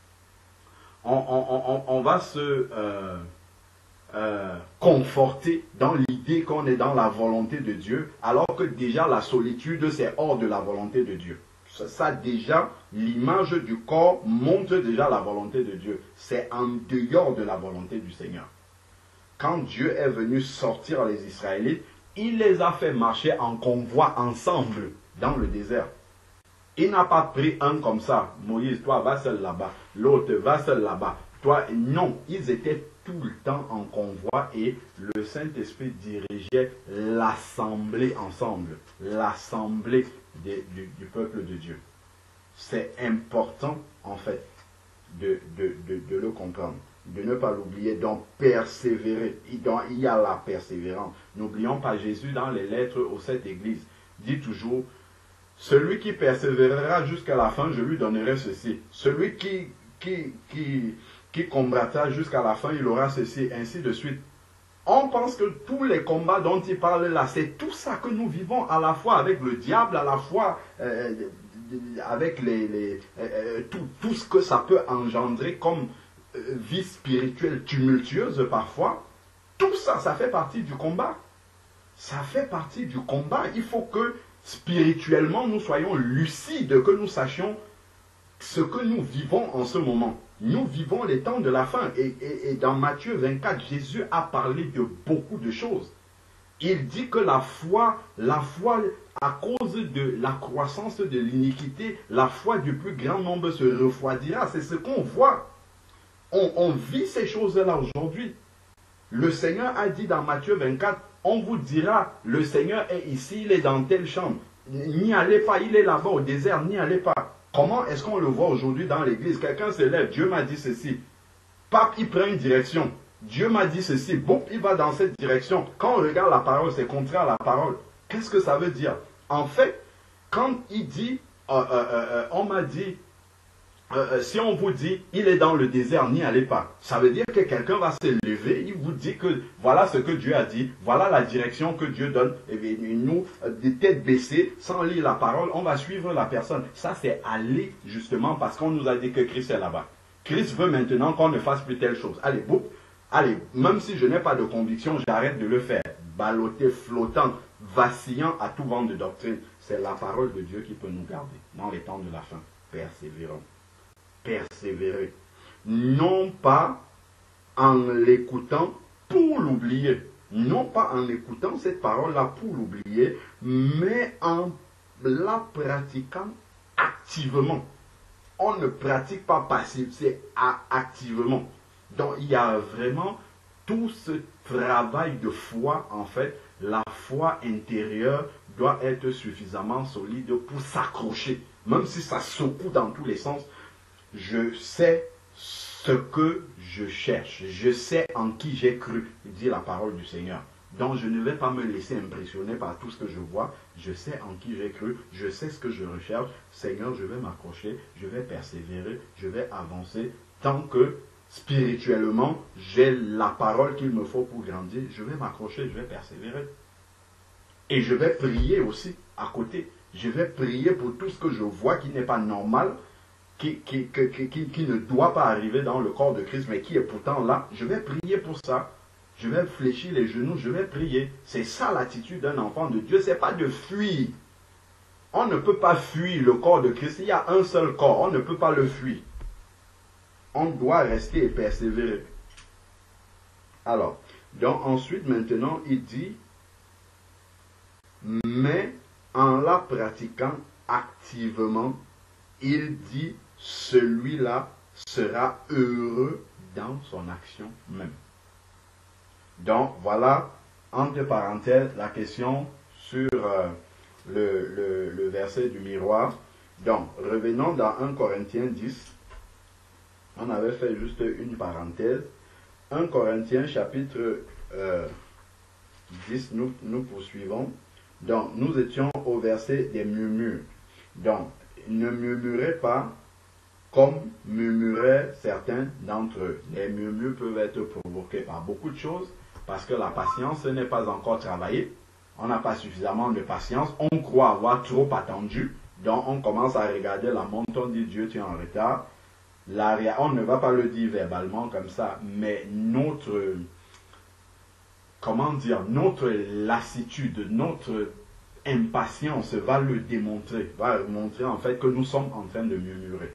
On va se conforter dans l'idée qu'on est dans la volonté de Dieu, alors que déjà la solitude, c'est hors de la volonté de Dieu. Ça déjà, l'image du corps montre déjà la volonté de Dieu. C'est en dehors de la volonté du Seigneur. Quand Dieu est venu sortir les Israélites, il les a fait marcher en convoi ensemble dans le désert. Il n'a pas pris un comme ça. Moïse, toi, va seul là-bas. L'autre, va seul là-bas. Toi, non. Ils étaient tout le temps en convoi et le Saint-Esprit dirigeait l'assemblée ensemble. L'assemblée du peuple de Dieu. C'est important, en fait, de le comprendre. De ne pas l'oublier, donc persévérer. Donc, il y a la persévérance. N'oublions pas Jésus dans les lettres aux 7 églises. Dit toujours... Celui qui persévérera jusqu'à la fin, je lui donnerai ceci. Celui qui combattra jusqu'à la fin, il aura ceci, ainsi de suite. On pense que tous les combats dont il parle là, c'est tout ça que nous vivons à la fois avec le diable, à la fois avec tout ce que ça peut engendrer comme vie spirituelle tumultueuse parfois. Tout ça, ça fait partie du combat. Ça fait partie du combat. Il faut que spirituellement, nous soyons lucides, que nous sachions ce que nous vivons en ce moment. Nous vivons les temps de la fin. Et dans Matthieu 24, Jésus a parlé de beaucoup de choses. Il dit que la foi, à cause de la croissance de l'iniquité, la foi du plus grand nombre se refroidira. C'est ce qu'on voit. On vit ces choses-là aujourd'hui. Le Seigneur a dit dans Matthieu 24, on vous dira, le Seigneur est ici, il est dans telle chambre. N'y allez pas, il est là-bas au désert, n'y allez pas. Comment est-ce qu'on le voit aujourd'hui dans l'église? Quelqu'un se lève, Dieu m'a dit ceci. Pape, il prend une direction. Dieu m'a dit ceci, boum, il va dans cette direction. Quand on regarde la parole, c'est contraire à la parole. Qu'est-ce que ça veut dire? En fait, quand il dit, on m'a dit, si on vous dit, il est dans le désert, n'y allez pas. Ça veut dire que quelqu'un va se lever, il vous dit que voilà ce que Dieu a dit, voilà la direction que Dieu donne. Et bien, nous, des têtes baissées, sans lire la parole, on va suivre la personne. Ça, c'est aller justement parce qu'on nous a dit que Christ est là-bas. Christ veut maintenant qu'on ne fasse plus telle chose. Allez, boum, allez, même si je n'ai pas de conviction, j'arrête de le faire. Ballotté, flottant, vacillant à tout vent de doctrine. C'est la parole de Dieu qui peut nous garder dans les temps de la fin. Persévérons. Persévérer. Non pas en l'écoutant pour l'oublier. Non pas en écoutant cette parole-là pour l'oublier, mais en la pratiquant activement. On ne pratique pas passivement, c'est activement. Donc il y a vraiment tout ce travail de foi, en fait, la foi intérieure doit être suffisamment solide pour s'accrocher. Même si ça secoue dans tous les sens, je sais ce que je cherche. Je sais en qui j'ai cru, dit la parole du Seigneur. Donc je ne vais pas me laisser impressionner par tout ce que je vois. Je sais en qui j'ai cru. Je sais ce que je recherche. Seigneur, je vais m'accrocher. Je vais persévérer. Je vais avancer. Tant que spirituellement, j'ai la parole qu'il me faut pour grandir. Je vais m'accrocher. Je vais persévérer. Et je vais prier aussi à côté. Je vais prier pour tout ce que je vois qui n'est pas normal, qui ne doit pas arriver dans le corps de Christ, mais qui est pourtant là. Je vais prier pour ça. Je vais fléchir les genoux, je vais prier. C'est ça l'attitude d'un enfant de Dieu. Ce n'est pas de fuir. On ne peut pas fuir le corps de Christ. Il y a un seul corps. On ne peut pas le fuir. On doit rester et persévérer. Alors, donc ensuite, maintenant, il dit, mais en la pratiquant activement, il dit, celui-là sera heureux dans son action même. Donc, voilà, entre parenthèses, la question sur le verset du miroir. Donc, revenons dans 1 Corinthiens 10. On avait fait juste une parenthèse. 1 Corinthiens chapitre 10, nous poursuivons. Donc, nous étions au verset des murmures. Donc, ne murmurez pas comme murmuraient certains d'entre eux. Les murmures peuvent être provoqués par beaucoup de choses, parce que la patience n'est pas encore travaillée. On n'a pas suffisamment de patience. On croit avoir trop attendu. Donc, on commence à regarder la montre. On dit, Dieu, tu es en retard. On ne va pas le dire verbalement comme ça, mais notre lassitude, notre impatience va le démontrer, va montrer en fait que nous sommes en train de murmurer.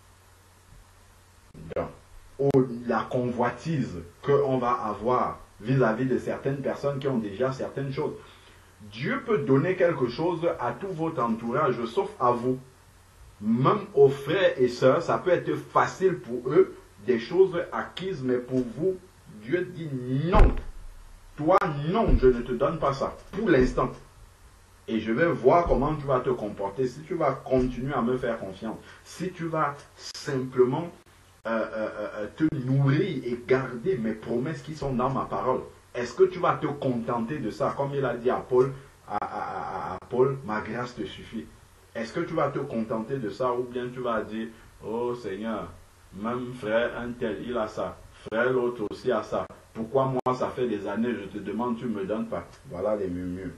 Donc, la convoitise qu'on va avoir vis-à-vis de certaines personnes qui ont déjà certaines choses. Dieu peut donner quelque chose à tout votre entourage, sauf à vous. Même aux frères et sœurs, ça peut être facile pour eux, des choses acquises, mais pour vous, Dieu dit non. Toi, non, je ne te donne pas ça, pour l'instant. Et je vais voir comment tu vas te comporter, si tu vas continuer à me faire confiance, si tu vas simplement te nourrir et garder mes promesses qui sont dans ma parole. Est-ce que tu vas te contenter de ça, comme il a dit à Paul, Paul, ma grâce te suffit. Est-ce que tu vas te contenter de ça ou bien tu vas dire, oh Seigneur, même frère un tel, il a ça, frère l'autre aussi a ça. Pourquoi moi ça fait des années, je te demande, tu ne me donnes pas. Voilà les murmures.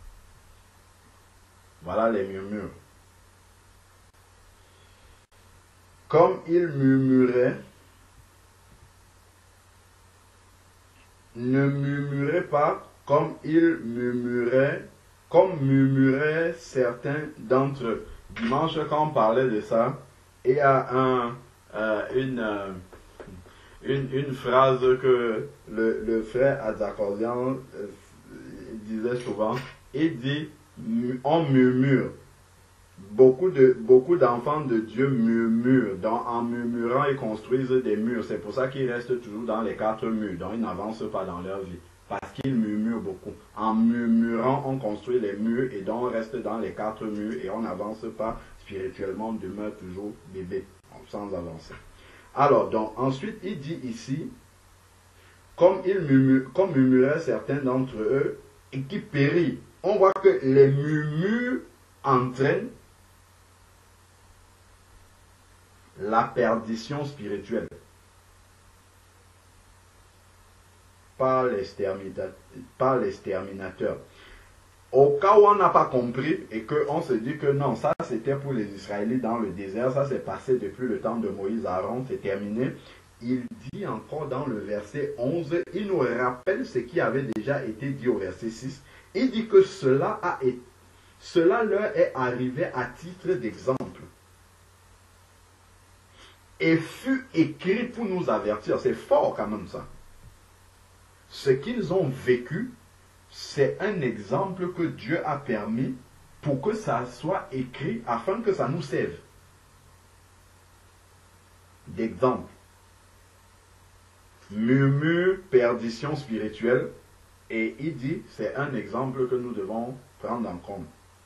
Voilà les murmures. Comme il murmurait, ne murmurez pas comme il murmurait, comme murmuraient certains d'entre eux. Dimanche, quand on parlait de ça, il y a une phrase que le frère Adzakordian disait souvent. Il dit, on murmure. Beaucoup d'enfants de Dieu murmurent. Donc, en murmurant, ils construisent des murs. C'est pour ça qu'ils restent toujours dans les 4 murs. Donc, ils n'avancent pas dans leur vie. Parce qu'ils murmurent beaucoup. En murmurant, on construit les murs et donc on reste dans les 4 murs et on n'avance pas spirituellement. On demeure toujours bébé, sans avancer. Alors, donc, ensuite, il dit ici, comme murmuraient certains d'entre eux et qui périssent. On voit que les murmures entraînent la perdition spirituelle par l'exterminateur. Au cas où on n'a pas compris et qu'on se dit que non, ça c'était pour les Israélites dans le désert, ça s'est passé depuis le temps de Moïse, Aaron, c'est terminé. Il dit encore dans le verset 11, il nous rappelle ce qui avait déjà été dit au verset 6. Il dit que cela leur est arrivé à titre d'exemple. Et fut écrit pour nous avertir. C'est fort quand même ça. Ce qu'ils ont vécu, c'est un exemple que Dieu a permis pour que ça soit écrit afin que ça nous serve d'exemple. Murmure, perdition spirituelle. Et il dit, c'est un exemple que nous devons prendre en compte.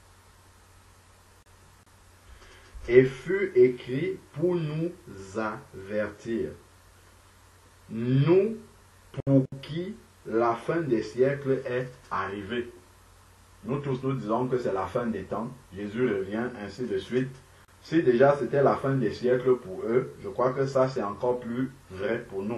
Et fut écrit pour nous avertir. Nous, pour qui la fin des siècles est arrivée. Nous tous, nous disons que c'est la fin des temps. Jésus revient, ainsi de suite. Si déjà c'était la fin des siècles pour eux, je crois que ça c'est encore plus vrai pour nous.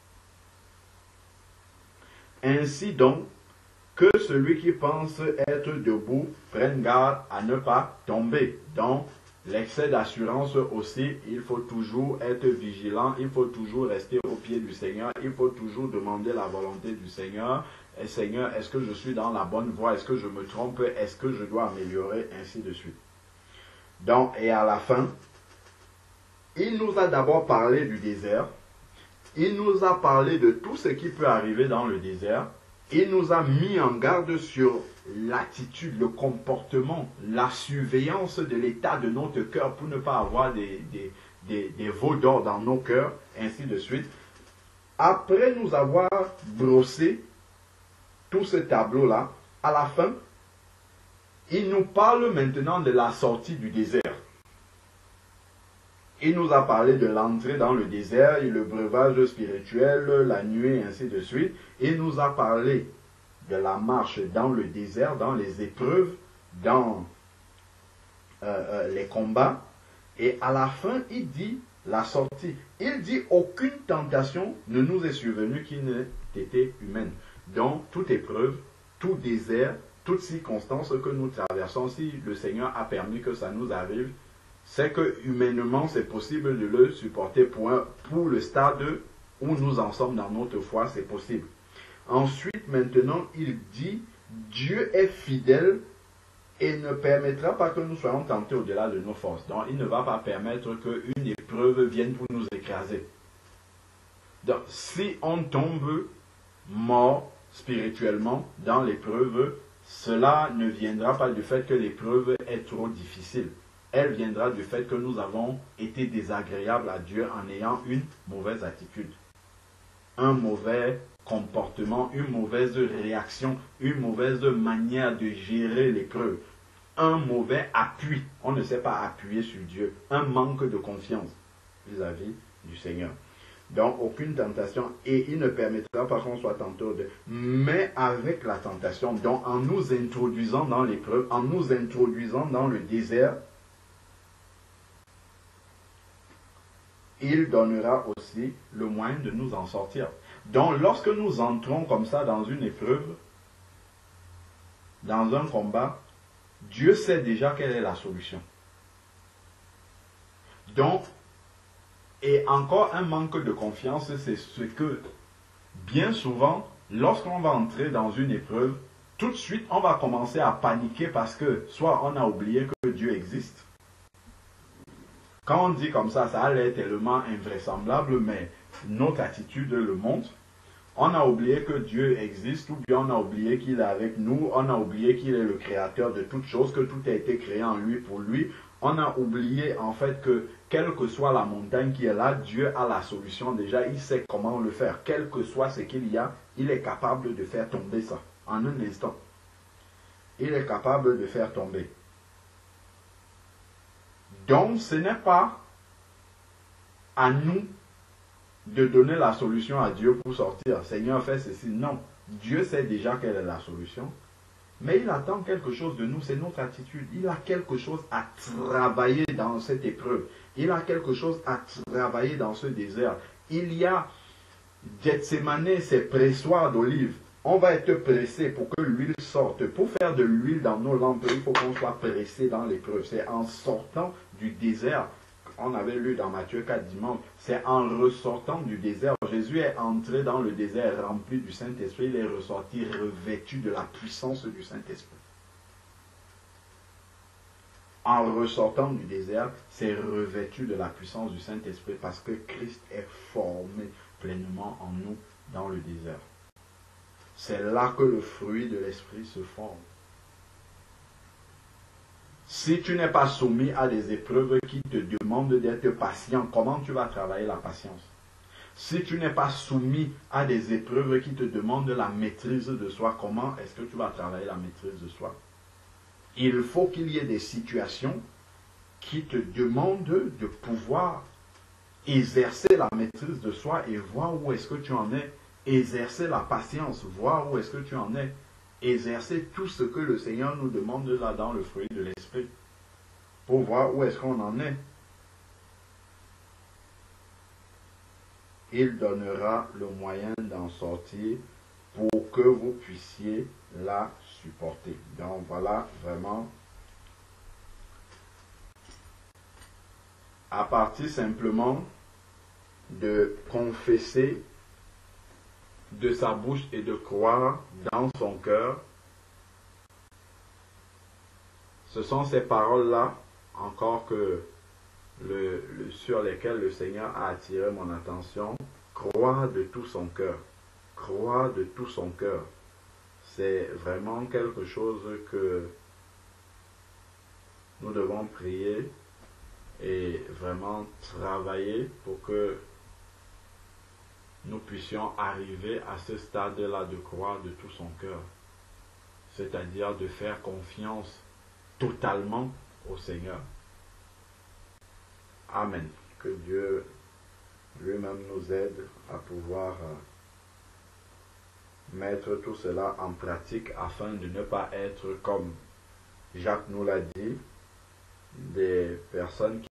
Ainsi donc, que celui qui pense être debout prenne garde à ne pas tomber. Donc, l'excès d'assurance aussi, il faut toujours être vigilant, il faut toujours rester au pied du Seigneur, il faut toujours demander la volonté du Seigneur. Et Seigneur, est-ce que je suis dans la bonne voie? Est-ce que je me trompe? Est-ce que je dois améliorer? Ainsi de suite. Donc, et à la fin, il nous a d'abord parlé du désert. Il nous a parlé de tout ce qui peut arriver dans le désert. Il nous a mis en garde sur l'attitude, le comportement, la surveillance de l'état de notre cœur pour ne pas avoir des veaux d'or dans nos cœurs, ainsi de suite. Après nous avoir brossé tout ce tableau-là, à la fin, il nous parle maintenant de la sortie du désert. Il nous a parlé de l'entrée dans le désert et le breuvage spirituel, la nuée, ainsi de suite. Il nous a parlé de la marche dans le désert, dans les épreuves, dans les combats. Et à la fin, il dit la sortie. Il dit aucune tentation ne nous est survenue qui n'ait été humaine. Donc, toute épreuve, tout désert, toute circonstance que nous traversons, si le Seigneur a permis que ça nous arrive, c'est que humainement, c'est possible de le supporter pour le stade où nous en sommes dans notre foi, c'est possible. Ensuite, maintenant, il dit, Dieu est fidèle et ne permettra pas que nous soyons tentés au-delà de nos forces. Donc, il ne va pas permettre qu'une épreuve vienne pour nous écraser. Donc, si on tombe mort spirituellement dans l'épreuve, cela ne viendra pas du fait que l'épreuve est trop difficile. Elle viendra du fait que nous avons été désagréables à Dieu en ayant une mauvaise attitude, un mauvais comportement, une mauvaise réaction, une mauvaise manière de gérer l'épreuve, un mauvais appui. On ne sait pas appuyer sur Dieu, un manque de confiance vis-à-vis du Seigneur. Donc, aucune tentation, et il ne permettra pas qu'on soit tenté de... Mais avec la tentation, donc en nous introduisant dans l'épreuve, en nous introduisant dans le désert, il donnera aussi le moyen de nous en sortir. Donc, lorsque nous entrons comme ça dans une épreuve, dans un combat, Dieu sait déjà quelle est la solution. Donc, et encore un manque de confiance, c'est ce que, bien souvent, lorsqu'on va entrer dans une épreuve, tout de suite, on va commencer à paniquer parce que soit on a oublié que Dieu existe. Quand on dit comme ça a l'air tellement invraisemblable, mais notre attitude le montre. On a oublié que Dieu existe, ou bien on a oublié qu'il est avec nous, on a oublié qu'il est le créateur de toutes choses, que tout a été créé en lui pour lui. On a oublié en fait que quelle que soit la montagne qui est là, Dieu a la solution déjà, il sait comment le faire. Quel que soit ce qu'il y a, il est capable de faire tomber ça en un instant. Il est capable de faire tomber. Donc, ce n'est pas à nous de donner la solution à Dieu pour sortir. Seigneur, fais ceci. Non. Dieu sait déjà quelle est la solution. Mais il attend quelque chose de nous. C'est notre attitude. Il a quelque chose à travailler dans cette épreuve. Il a quelque chose à travailler dans ce désert. Il y a Gethsemane, c'est pressoir d'olive. On va être pressé pour que l'huile sorte. Pour faire de l'huile dans nos lampes, il faut qu'on soit pressé dans l'épreuve. C'est en sortant du désert, on avait lu dans Matthieu 4 dimanche, c'est en ressortant du désert. Jésus est entré dans le désert rempli du Saint-Esprit, il est ressorti revêtu de la puissance du Saint-Esprit. En ressortant du désert, c'est revêtu de la puissance du Saint-Esprit parce que Christ est formé pleinement en nous dans le désert. C'est là que le fruit de l'esprit se forme. Si tu n'es pas soumis à des épreuves qui te demandent d'être patient, comment tu vas travailler la patience? Si tu n'es pas soumis à des épreuves qui te demandent la maîtrise de soi, comment est-ce que tu vas travailler la maîtrise de soi? Il faut qu'il y ait des situations qui te demandent de pouvoir exercer la maîtrise de soi et voir où est-ce que tu en es. Exercer la patience, voir où est-ce que tu en es. Exercer tout ce que le Seigneur nous demande là dans le fruit de l'Esprit. Pour voir où est-ce qu'on en est. Il donnera le moyen d'en sortir pour que vous puissiez la supporter. Donc voilà vraiment à partir simplement de confesser de sa bouche et de croire dans son cœur. Ce sont ces paroles-là encore que sur lesquelles le Seigneur a attiré mon attention. Croire de tout son cœur. Croire de tout son cœur. C'est vraiment quelque chose que nous devons prier et vraiment travailler pour que nous puissions arriver à ce stade-là de croire de tout son cœur. C'est-à-dire de faire confiance totalement au Seigneur. Amen. Que Dieu lui-même nous aide à pouvoir mettre tout cela en pratique afin de ne pas être, comme Jacques nous l'a dit, des personnes